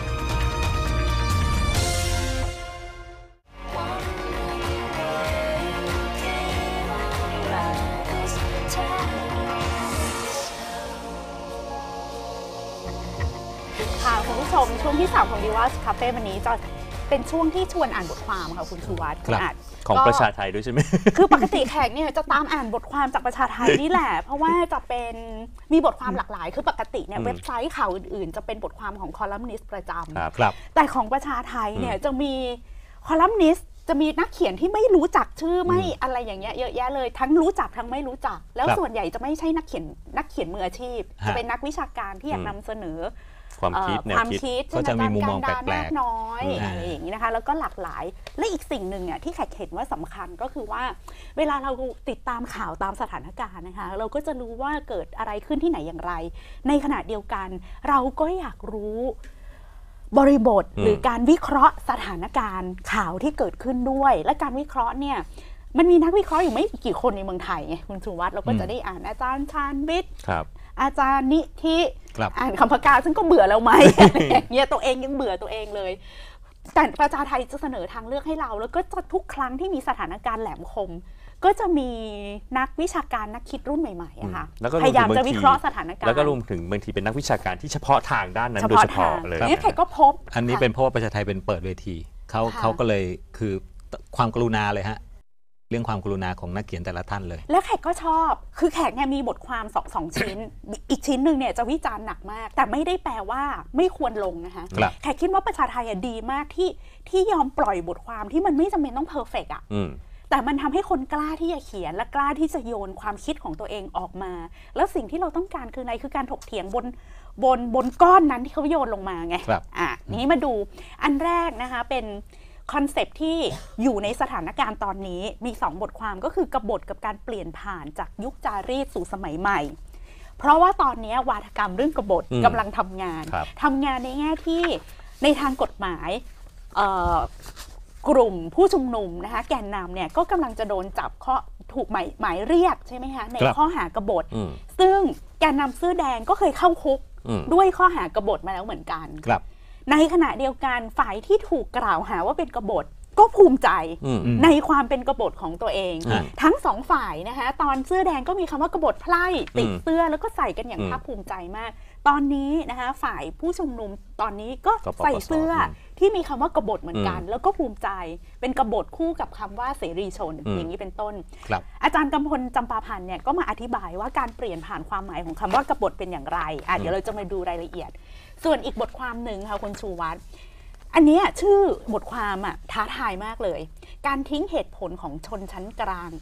ค่ะคุณผู้ชมช่วงที่สามของ Divas Cafe วันนี้จะเป็นช่วงที่ชวนอ่านบทความค่ะคุณชูวัฒน์คุณอ่านของประชาไทยด้วยใช่ไหมคือปกติแขกเนี่ยจะตามอ่านบทความจากประชาไทยนี่แหละ เพราะว่าจะเป็นมีบทความหลากหลายคือปกติเนี่ยเว็บไซต์ข่าวอื่นๆจะเป็นบทความของคอลัมนิสต์ประจำแต่ของประชาไทยเนี่ยจะมีคอลัมนิสต์จะมีนักเขียนที่ไม่รู้จักชื่อไม่อะไรอย่างเงี้ยเยอะแยะเลยทั้งรู้จักทั้งไม่รู้จักแล้วส่วนใหญ่จะไม่ใช่นักเขียนนักเขียนมืออาชีพจะเป็นนักวิชาการที่อยากนำเสนอความคิดแนวคิดก็จะมีมุมมองแปลกๆน้อยอะไรอย่างนี้นะคะแล้วก็หลากหลายและอีกสิ่งหนึ่งเนี่ยที่แขกเห็นว่าสำคัญก็คือว่าเวลาเราติดตามข่าวตามสถานการณ์นะคะเราก็จะรู้ว่าเกิดอะไรขึ้นที่ไหนอย่างไรในขณะเดียวกันเราก็อยากรู้บริบทหรือการวิเคราะห์สถานการณ์ข่าวที่เกิดขึ้นด้วยและการวิเคราะห์เนี่ยมันมีนักวิเคราะห์อยู่ไม่กี่คนในเมืองไทยไงคุณชูวัฒน์เราก็จะได้อ่านอาจารย์ชาญวิทย์อาจารย์นิธิอ่านคำพกาซึ่งก็เบื่อแล้วไหมเนี่ยตัวเองยังเบื่อตัวเองเลยแต่ประชาไทยจะเสนอทางเลือกให้เราแล้วก็จะทุกครั้งที่มีสถานการณ์แหลมคมก็จะมีนักวิชาการนักคิดรุ่นใหม่ๆอะค่ะพยายามจะวิเคราะห์สถานการณ์แล้วก็รวมถึงบางทีเป็นนักวิชาการที่เฉพาะทางด้านนั้นโดยเฉพาะเลยนี่แขกก็พบอันนี้เป็นเพราะว่าประชาไทยเป็นเปิดเวทีเขาเขาก็เลยคือความกรุณาเลยฮะเรื่องความกรุณาของนักเขียนแต่ละท่านเลยแล้วแขกก็ชอบคือแขกเนี่ยมีบทความสองสองชิ้นอีกชิ้นหนึ่งเนี่ยจะวิจารณ์หนักมากแต่ไม่ได้แปลว่าไม่ควรลงนะคะแขกคิดว่าประชาไทยดีมากที่ที่ยอมปล่อยบทความที่มันไม่จำเป็นต้องเพอร์เฟกต์อ่ะแต่มันทำให้คนกล้าที่จะเขียนและกล้าที่จะโยนความคิดของตัวเองออกมาแล้วสิ่งที่เราต้องการคืออะไรคือการถกเถียงบนบนบนก้อนนั้นที่เขาโยนลงมาไงอ่ะนี้มาดูอันแรกนะคะเป็นคอนเซปต์ที่อยู่ในสถานการณ์ตอนนี้มีสองบทความก็คือกบฏกับการเปลี่ยนผ่านจากยุคจารีตสู่สมัยใหม่เพราะว่าตอนนี้วาทกรรมเรื่องกบฏกำลังทำงานทำงานในแง่ที่ในทางกฎหมายกลุ่มผู้ชุมนุมนะคะแกนนำเนี่ยก็กำลังจะโดนจับข้อถูกหมายหมายเรียกใช่ไหมคะในข้อหากบฏซึ่งแกนนำเสื้อแดงก็เคยเข้าคุกด้วยข้อหากบฏมาแล้วเหมือนกันในขณะเดียวกันฝ่ายที่ถูกกล่าวหาว่าเป็นกบฏก็ภูมิใจในความเป็นกบฏของตัวเองทั้งสองฝ่ายนะคะตอนเสื้อแดงก็มีคำว่ากบฏไพร่ติดเสื้อแล้วก็ใส่กันอย่างภาคภูมิใจมากตอนนี้นะคะฝ่ายผู้ชุมนุมตอนนี้ก็ใส่เสื้อที่มีคำว่ากบฏเหมือนกันแล้วก็ภูมิใจเป็นกบฏคู่กับคำว่าเสรีชนอย่างนี้เป็นต้นอาจารย์กำพลจำปาพันธ์เนี่ยก็มาอธิบายว่าการเปลี่ยนผ่านความหมายของคำว่ากบฏเป็นอย่างไรอ่ะเดี๋ยวเราจะมาดูรายละเอียดส่วนอีกบทความหนึ่งค่ะคุณชูวัฒน์อันนี้ชื่อบทความอ่ะท้าทายมากเลยการทิ้งเหตุผลของชนชั้นกลาง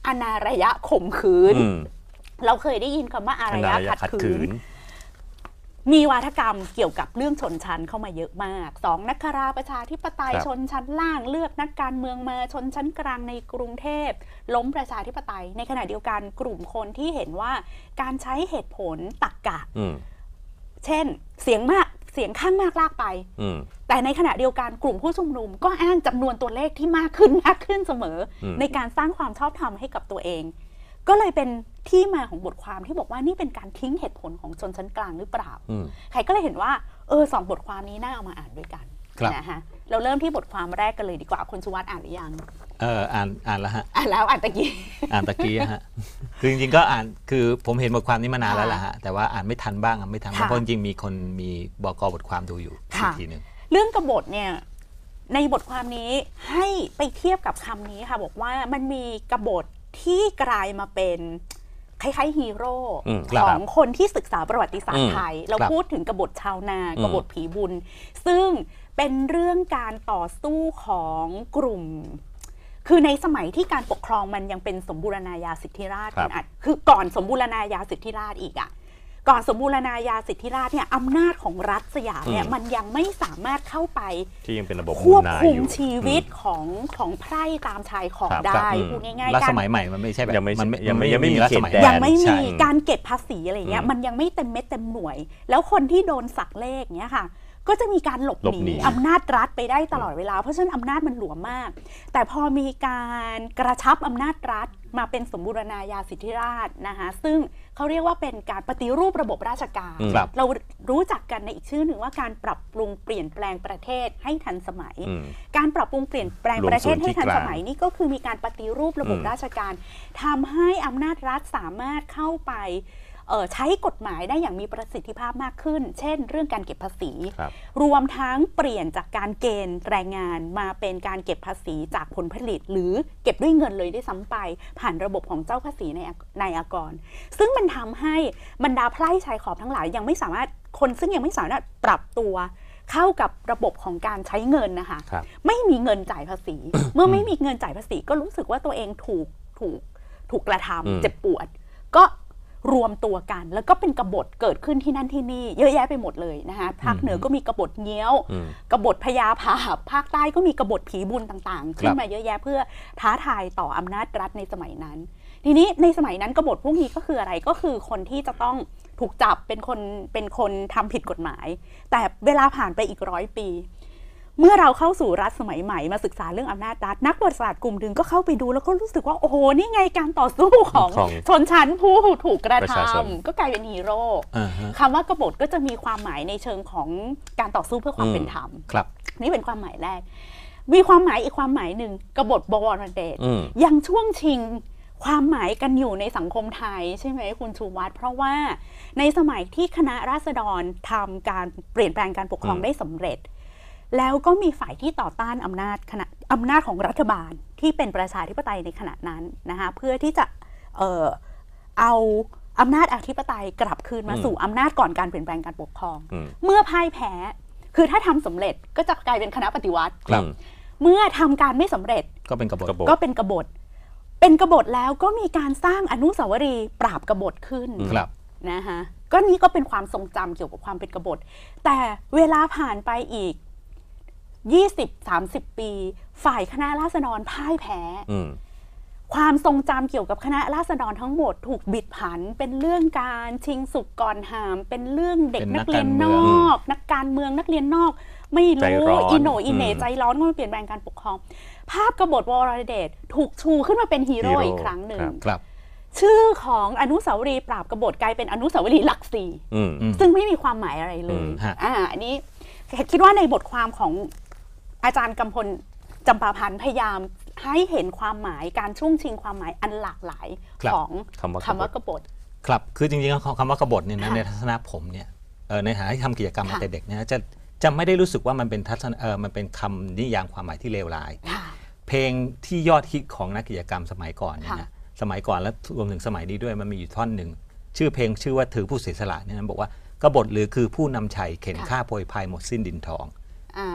อนาระยะข่มขืนเราเคยได้ยินคำว่าอารยะขัดขืนมีวาทกรรมเกี่ยวกับเรื่องชนชั้นเข้ามาเยอะมากสองนักคราประชาธิปไตยชนชั้นล่างเลือกนักการเมืองมาชนชั้นกลางในกรุงเทพล้มประชาธิปไตยในขณะเดียวกันกลุ่มคนที่เห็นว่าการใช้เหตุผลตรรกะเช่นเสียงมากเสียงข้างมากลากไปแต่ในขณะเดียวกันกลุ่มผู้ชุมนุมก็อ้างจำนวนตัวเลขที่มากขึ้นมากขึ้นเสมอในการสร้างความชอบธรรมให้กับตัวเองก็เลยเป็นที่มาของบทความที่บอกว่านี่เป็นการทิ้งเหตุผลของชนชั้นกลางหรือเปล่าใครก็เลยเห็นว่าเออสองบทความนี้น่าเอามาอ่านด้วยกันนะคะเราเริ่มที่บทความแรกกันเลยดีกว่าคุณสุวัสดิ์อ่านหรือยังเอออ่านอ่านแล้วฮะอ่านแล้วอ่านตะกี้อ่านตะกี้ฮะคือจริงๆก็อ่านคือผมเห็นบทความนี้มานานแล้วล่ะฮะแต่ว่าอ่านไม่ทันบ้างไม่ทันเพราะจริงๆมีคนมีบก.บทความดูอยู่อีกทีนึงเรื่องกบฏเนี่ยในบทความนี้ให้ไปเทียบกับคำนี้ค่ะบอกว่ามันมีกบฏที่กลายมาเป็นคล้ายๆฮีโร่ของคนที่ศึกษาประวัติศาสตร์ไทยเราพูดถึงกบฏชาวนากบฏผีบุญซึ่งเป็นเรื่องการต่อสู้ของกลุ่มคือในสมัยที่การปกครองมันยังเป็นสมบูรณาญาสิทธิราชย์คือก่อนสมบูรณาญาสิทธิราชย์อีกอ่ะก่อนสมบูรณาญาสิทธิราชย์เนี่ยอำนาจของรัฐสยามเนี่ยมันยังไม่สามารถเข้าไปที่ยังเป็นระบบควบคุมชีวิตของของไพร่ตามชายขอบได้พูดง่ายๆการสมัยใหม่มันไม่ใช่แบบมันยังไม่ยังไม่มีเขตแดนยังไม่มีการเก็บภาษีอะไรเงี้ยมันยังไม่เต็มเม็ดเต็มหน่วยแล้วคนที่โดนสักเลขเนี้ยค่ะก็จะมีการหลบหนีอำนาจรัฐไปได้ตลอดเวลาเพราะฉะนั้นอำนาจมันหลวมมากแต่พอมีการกระชับอำนาจรัฐมาเป็นสมบูรณาญาสิทธิราชย์นะคะซึ่งเขาเรียกว่าเป็นการปฏิรูประบบราชการเรารู้จักกันในอีกชื่อหนึ่งว่าการปรับปรุงเปลี่ยนแปลงประเทศให้ทันสมัยการปรับปรุงเปลี่ยนแปลงประเทศให้ทันสมัยนี่ก็คือมีการปฏิรูประบบราชการทำให้อำนาจรัฐสามารถเข้าไปใช้กฎหมายได้อย่างมีประสิทธิภาพมากขึ้นเช่นเรื่องการเก็บภาษี ร, รวมทั้งเปลี่ยนจากการเกณฑ์แรงงานมาเป็นการเก็บภาษีจากผลผลิตหรือเก็บด้วยเงินเลยได้ซ้ำไปผ่านระบบของเจ้าภาษีในในอากรซึ่งมันทำให้บรรดาไพร่ชายขอบทั้งหลายยังไม่สามารถคนซึ่งยังไม่สามารถปรับตัวเข้ากับระบบของการใช้เงินนะคะไม่มีเงินจ่ายภาษี เมื่อไม่มีเงินจ่ายภาษีก็รู้สึกว่าตัวเองถูกถูกถูกกระทำเจ็บปวดก็รวมตัวกันแล้วก็เป็นกบฏเกิดขึ้นที่นั่นที่นี่เยอะแยะไปหมดเลยนะคะภาคเหนือก็มีกบฏเงี้ยวกบฏพญาภาพภาคใต้ก็มีกบฏผีบุญต่างๆขึ้นมาเยอะแยะเพื่อท้าทายต่ออำนาจรัฐในสมัยนั้นทีนี้ในสมัยนั้นกบฏพวกนี้ก็คืออะไรก็คือคนที่จะต้องถูกจับเป็นคนเป็นคนทำผิดกฎหมายแต่เวลาผ่านไปอีกร้อยปีเมื่อเราเข้าสู่รัฐสมัยใหม่มาศึกษาเรื่องอำนาจรัฐนักประวัติศาสตร์กลุ่มหนึ่งก็เข้าไปดูแล้วก็รู้สึกว่าโอ้โหนี่ไงการต่อสู้ของชนชั้นผู้ถูกกระทำก็กลายเป็นฮีโร่คำว่ากบฏก็จะมีความหมายในเชิงของการต่อสู้เพื่อความเป็นธรรมนี่เป็นความหมายแรกมีความหมายอีกความหมายหนึ่งกบฏบวรเดชยังช่วงชิงความหมายกันอยู่ในสังคมไทยใช่ไหมคุณชูวัฒน์เพราะว่าในสมัยที่คณะราษฎรทำการเปลี่ยนแปลงการปกครองได้สำเร็จแล้วก็มีฝ่ายที่ต่อต้านอำนาจขณะอำนาจของรัฐบาลที่เป็นประชาธิปไตยในขณะนั้นนะคะเพื่อที่จะเอ่อเอาอำนาจอธิปไตยกลับคืนมาสู่อำนาจก่อนการเปลี่ยนแปลงการปกครองเมื่อพ่ายแพ้คือถ้าทำสำเร็จก็จะกลายเป็นคณะปฏิวัติเมื่อทำการไม่สำเร็จก็เป็นกบฏก็เป็นกบฏเป็นกบฏแล้วก็มีการสร้างอนุสาวรีย์ปราบกบฏขึ้นนะคะก็นี้ก็เป็นความทรงจำเกี่ยวกับความเป็นกบฏแต่เวลาผ่านไปอีกยี่สิบ สามสิบ ปีฝ่ายคณะราษฎรพ่ายแพ้ความทรงจำเกี่ยวกับคณะราษฎรทั้งหมดถูกบิดผันเป็นเรื่องการชิงสุกก่อนหามเป็นเรื่องเด็กนักเรียนนอกนักการเมืองนักเรียนนอกไม่รู้อิโหนอิเหน่ใจร้อนก็มาเปลี่ยนแปลงการปกครองภาพกบฏวรเดชถูกชูขึ้นมาเป็นฮีโร่อีกครั้งหนึ่งชื่อของอนุสาวรีย์ปราบกบฏกลายเป็นอนุสาวรีย์หลักสี่ซึ่งไม่มีความหมายอะไรเลยอ่าอันนี้คิดว่าในบทความของอาจารย์กำพลจำปาพันธ์พยายามให้เห็นความหมายการช่วงชิงความหมายอันหลากหลายของคำว่ากบฏครับคือจริงๆคำว่ากบฏเนี่ยนะในทัศนะผมเนี่ยในฐานะที่ทำกิจกรรมมาแต่เด็กเนี่ยจะจะไม่ได้รู้สึกว่ามันเป็นทัศนะเออมันเป็นคำนิยามความหมายที่เลวร้ายเพลงที่ยอดฮิตของนักกิจกรรมสมัยก่อนเนี่ยนะสมัยก่อนและรวมถึงสมัยนี้ด้วยมันมีอยู่ท่อนหนึ่งชื่อเพลงชื่อว่าถือผู้เสียสละเนี่ยนะบอกว่ากบฏหรือคือผู้นำชัยเข็นฆ่าโพยพายหมดสิ้นดินทอง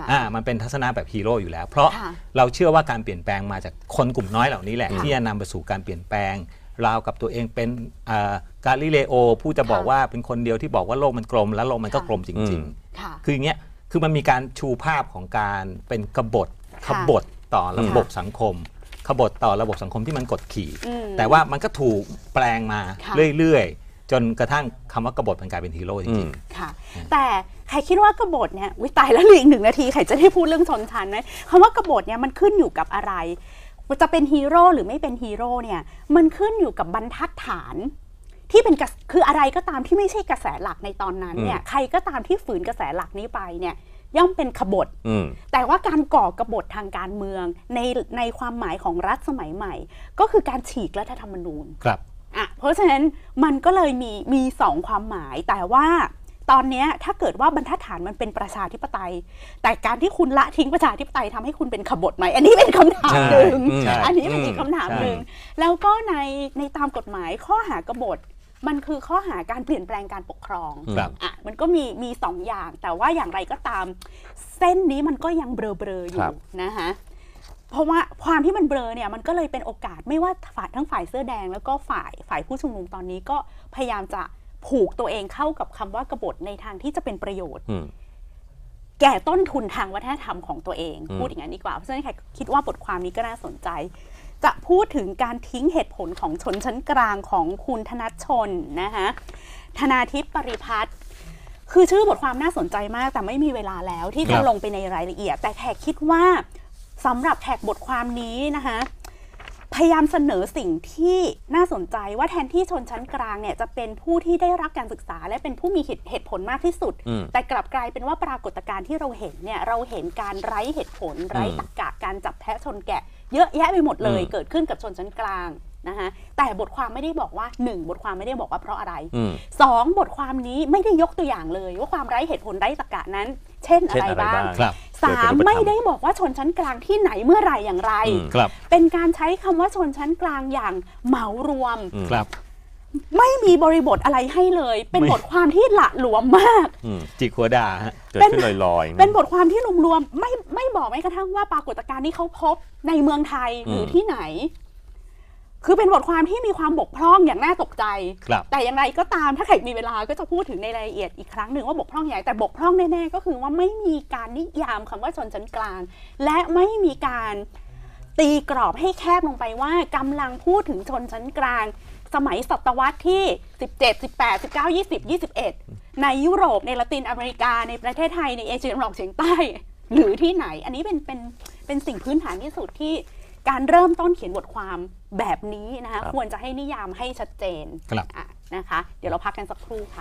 อ่ามันเป็นทัศนะแบบฮีโร่อยู่แล้วเพราะเราเชื่อว่าการเปลี่ยนแปลงมาจากคนกลุ่มน้อยเหล่านี้แหละที่จะนำไปสู่การเปลี่ยนแปลงราวกับตัวเองเป็นกาลิเลโอผู้จะบอกว่าเป็นคนเดียวที่บอกว่าโลกมันกลมแล้วโลกมันก็กลมจริงๆคืออย่างเงี้ยคือมันมีการชูภาพของการเป็นกบฏขบฏต่อระบบสังคมขบฏต่อระบบสังคมที่มันกดขี่แต่ว่ามันก็ถูกแปลงมาเรื่อยๆจนกระทั่งคำว่ากบฏมันกลายเป็นฮีโร่จริงๆค่ะแต่ใครคิดว่ากบฏเนี่ยวิตายแล้วเหลืออีกหนึ่งนาทีใครจะได้พูดเรื่องชนชั้นไหมคำว่ากบฏเนี่ยมันขึ้นอยู่กับอะไรจะเป็นฮีโร่หรือไม่เป็นฮีโร่เนี่ยมันขึ้นอยู่กับบรรทัดฐานที่เป็นคืออะไรก็ตามที่ไม่ใช่กระแสหลักในตอนนั้นเนี่ยใครก็ตามที่ฝืนกระแสหลักนี้ไปเนี่ยย่อมเป็นขบฏแต่ว่าการก่อกบฏทางการเมืองในในความหมายของรัฐสมัยใหม่ก็คือการฉีกรัฐธรรมนูญครับอ่ะเพราะฉะนั้นมันก็เลยมีมีสองความหมายแต่ว่าตอนนี้ถ้าเกิดว่าบรรทัดฐานมันเป็นประชาธิปไตยแต่การที่คุณละทิ้งประชาธิปไตยทำให้คุณเป็นขบฏไหมอันนี้เป็นคำถามหนึ่งอันนี้เป็นอีกคำถามหนึ่งแล้วก็ในในตามกฎหมายข้อหากบฏมันคือข้อหาการเปลี่ยนแปลงการปกครองอ่ะมันก็มีมีสองอย่างแต่ว่าอย่างไรก็ตามเส้นนี้มันก็ยังเบลอๆอยู่นะคะเพราะว่าความที่มันเบลอเนี่ยมันก็เลยเป็นโอกาสไม่ว่าฝ่ายทั้งฝ่ายเสื้อแดงแล้วก็ฝ่ายฝ่ายผู้ชุมนุมตอนนี้ก็พยายามจะผูกตัวเองเข้ากับคำว่ากบฏในทางที่จะเป็นประโยชน์แก่ต้นทุนทางวัฒนธรรมของตัวเองพูดอย่างนั้นดีกว่าเพราะฉะนั้นใครคิดว่าบทความนี้ก็น่าสนใจจะพูดถึงการทิ้งเหตุผลของชนชั้นกลางของคุณธนชนนะคะธนาทิพย์ปริพัฒน์คือชื่อบทความน่าสนใจมากแต่ไม่มีเวลาแล้วที่จะลงไปในรายละเอียดแต่แขกคิดว่าสำหรับแขกบทความนี้นะคะพยายามเสนอสิ่งที่น่าสนใจว่าแทนที่ชนชั้นกลางเนี่ยจะเป็นผู้ที่ได้รับการศึกษาและเป็นผู้มีเหตุผลมากที่สุดแต่กลับกลายเป็นว่าปรากฏการณ์ที่เราเห็นเนี่ยเราเห็นการไร้เหตุผลไร้ตรรกะการจับแพะชนแกะเยอะแยะไปหมดเลยเกิดขึ้นกับชนชั้นกลางนะคะแต่บทความไม่ได้บอกว่าหนึ่งบทความไม่ได้บอกว่าเพราะอะไรสองบทความนี้ไม่ได้ยกตัวอย่างเลยว่าความไร้เหตุผลไร้ตรรกะนั้นเช่นอะไรบ้างสามไม่ได้บอกว่าชนชั้นกลางที่ไหนเมื่อไหร่อย่างไรเป็นการใช้คำว่าชนชั้นกลางอย่างเหมารวมไม่มีบริบทอะไรให้เลยเป็นบทความที่หละหลวมมากจิกหัวด่าเกิดขึ้นลอยๆเป็นบทความที่รวมๆไม่ไม่บอกแม้กระทั่งว่าปรากฏการณ์ที่เขาพบในเมืองไทยหรือที่ไหนคือเป็นบทความที่มีความบกพร่องอย่างน่าตกใจแต่อย่างไรก็ตามถ้าใครมีเวลาก็จะพูดถึงในรายละเอียดอีกครั้งหนึ่งว่าบกพร่องใหญ่แต่บกพร่องแน่ๆก็คือว่าไม่มีการนิยามคำว่าชนชั้นกลางและไม่มีการตีกรอบให้แคบลงไปว่ากำลังพูดถึงชนชั้นกลางสมัยศตวรรษที่สิบเจ็ด สิบแปด สิบเก้า ยี่สิบ ยี่สิบเอ็ดในยุโรปในละตินอเมริกาในประเทศไทยในเอเชียตะวันออกเฉียงใต้หรือที่ไหนอันนี้เป็นเป็นเป็นสิ่งพื้นฐานที่สุดที่การเริ่มต้นเขียนบทความแบบนี้นะคะควรจะให้นิยามให้ชัดเจนนะคะเดี๋ยวเราพักกันสักครู่ค่ะ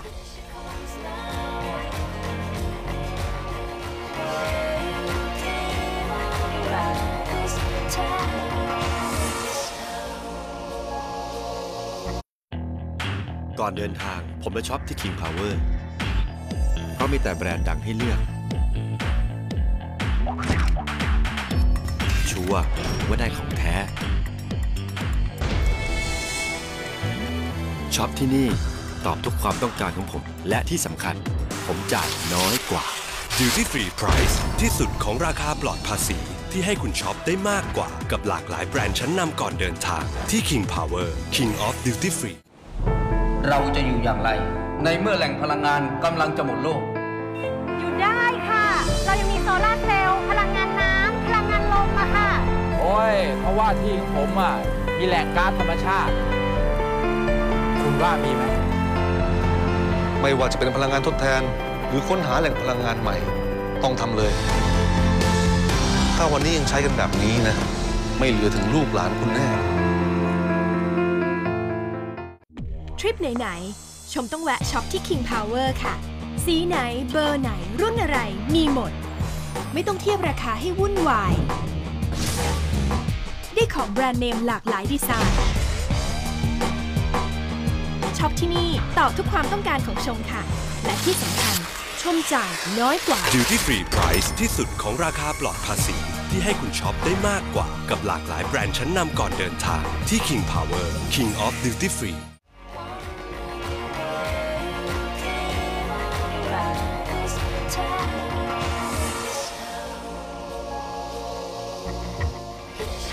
ก่อนเดินทางผมไปช็อปที่ King Power เพราะมีแต่แบรนด์ดังให้เลือกชัวร์ว่าได้ของแท้ช็อปที่นี่ตอบทุกความต้องการของผมและที่สำคัญผมจ่ายน้อยกว่า Duty Free Price ที่สุดของราคาปลอดภาษีที่ให้คุณช็อปได้มากกว่ากับหลากหลายแบรนด์ชั้นนำก่อนเดินทางที่ King Power King of Duty Free เราจะอยู่อย่างไรในเมื่อแหล่งพลังงานกำลังจะหมดโลกอยู่ได้ค่ะเรายังมีโซลาร์เซลล์พลังงานน้ำพลังงานลมอะค่ะโอ้ยเพราะว่าที่ของผมอ่ะมีแหล่งก๊าซธรรมชาติคุณว่ามีไหมไม่ว่าจะเป็นพลังงานทดแทนหรือค้นหาแหล่งพลังงานใหม่ต้องทำเลยถ้าวันนี้ยังใช้กันแบบนี้นะไม่เหลือถึงลูกหลานคุณแน่ทริปไหนๆชมต้องแวะช็อปที่ King Power ค่ะสีไหนเบอร์ไหนรุ่นอะไรมีหมดไม่ต้องเทียบราคาให้วุ่นวายได้ของแบรนด์เนมหลากหลายดีไซน์ช็อปที่นี่ตอบทุกความต้องการของชมค่ะและที่สำคัญชมจ่ายน้อยกว่า Duty Free Price ที่สุดของราคาปลอดภาษีที่ให้คุณช็อปได้มากกว่ากับหลากหลายแบรนด์ชั้นนำก่อนเดินทางที่ King Power King of Duty Free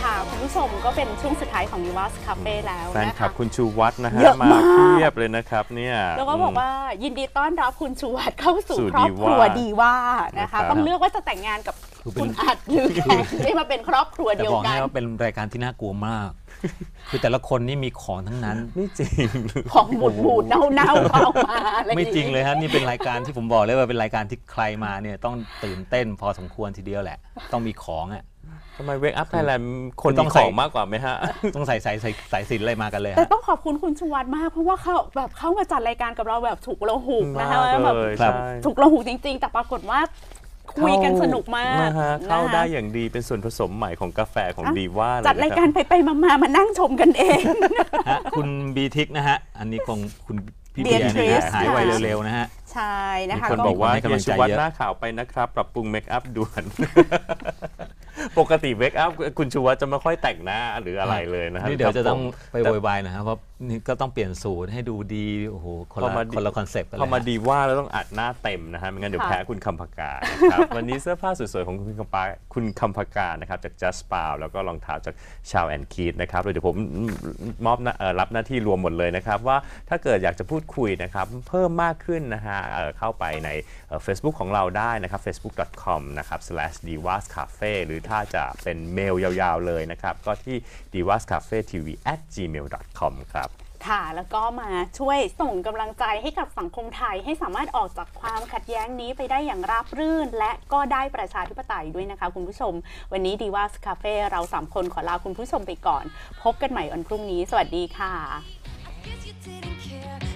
ค่ะคุณผู้ชมก็เป็นช่วงสุดท้ายของ Divas Cafe แล้วนะคะแฟนคลับคุณชูวัฒน์นะฮะเยอะมากมาเพียบเลยนะครับเนี่ยแล้วก็บอกว่ายินดีต้อนรับคุณชูวัฒน์เข้าสู่สู่ครอบครัว Diva ดีว่านะนะครัคะบต้องเลือกว่าจะแต่งงานกับคุณอัดหรือแขกได้มาเป็นครอบครัวแต่เดียบวอกกัให้นว่าเป็นรายการที่น่ากลัวมาก คือแต่ละคนนี่มีของทั้งนั้นไม่จริงของบูดบูดเน่าเน่าๆเข้ามาอะไรอย่างไม่งี้จริงเลยฮะนี่เป็นรายการที่ผมบอกเลยว่าเป็นรายการที่ใครมาเนี่ยต้องตื่นเต้นพอสมควรทีเดียวแหละ ต้องมีของอ่ะทำไม Wake Up Thailand คนต้ต้ออง งใส่ของมากกว่าไหมฮะต้องใส่ใส่ใส่สายสิญจน์อะไรมากันเลยแต่ฮะต้องขอบคุณคุณชูวัฒน์มากเพราะว่าเขาแบบเข้ามาจัดรายการกับเราแบบถูกระหุกนะคะมากเลยแบบใช่ถูกระหุกจริงๆ แต่ปรากฏว่าคุยกันสนุกมากนะฮะเข้านะคะได้อย่างดีเป็นส่วนผสมใหม่ของกาแฟของอ่ะดีว่าเลยจัดรายการนะคบไปไปๆมาๆมานั่งชมกันเองฮะคุณบีทิกนะฮะ อันนี้คงคุณพี่เบีเบียยร์ร์ทริเนี่ยสหายไวค่ะเร็วๆนะฮะใช่นะมีคะคนบอกว่าให้กำลัเฮียงใจชูวัฒเยน์อะหน้าข่าวไปนะครับ ปรับปรุงเมคอัพด่วน ปกติเมคอัพคุณชูวัฒน์จะไม่ค่อยแต่งหน้าหรืออะไรเลยนะฮะนี่เดี๋ยวจะต้องไปแต่โวยวายนะครับเพราะนี่ก็ต้องเปลี่ยนสูตรให้ดูดีโอ้โหคนพอละมาคนละคอนเซปต์กันพเลอย มาฮะดีว่าแล้วต้องอัดหน้าเต็มนะฮะไม่งั้นเดี๋ยวแพ้คุณคำพกานะครับ วันนี้เสื้อผ้าสวยๆของคุณคำปาคุณคำพกานะครับจาก Just Spa แล้วก็รองเท้าจากชาวแอนคีดนะครับเดี๋ยวผมมอบหน้าเอ่อรับหน้าที่รวมหมดเลยนะครับว่าถ้าเกิดอยากจะพูดคุยนะครับเพิ่มมากขึ้นนะฮะเอ่อเข้าไปในเอ่อ Facebook ของเราได้นะครับ เฟซบุ๊ก ดอท คอม นะครับ สแลช ดีวาสคาเฟ่ หรือถ้าจะเป็นเมลยาวๆเลยนะครับก็ที่ ดีวาสคาเฟ่ทีวี แอท จีเมล ดอท คอม ครับค่ะ แล้วก็มาช่วยส่งกำลังใจให้กับสังคมไทยให้สามารถออกจากความขัดแย้งนี้ไปได้อย่างราบรื่น และก็ได้ประชาธิปไตยด้วยนะคะคุณผู้ชม วันนี้ดีว่าคาเฟ่เราสามคนขอลาคุณผู้ชมไปก่อน พบกันใหม่วันพรุ่งนี้ สวัสดีค่ะ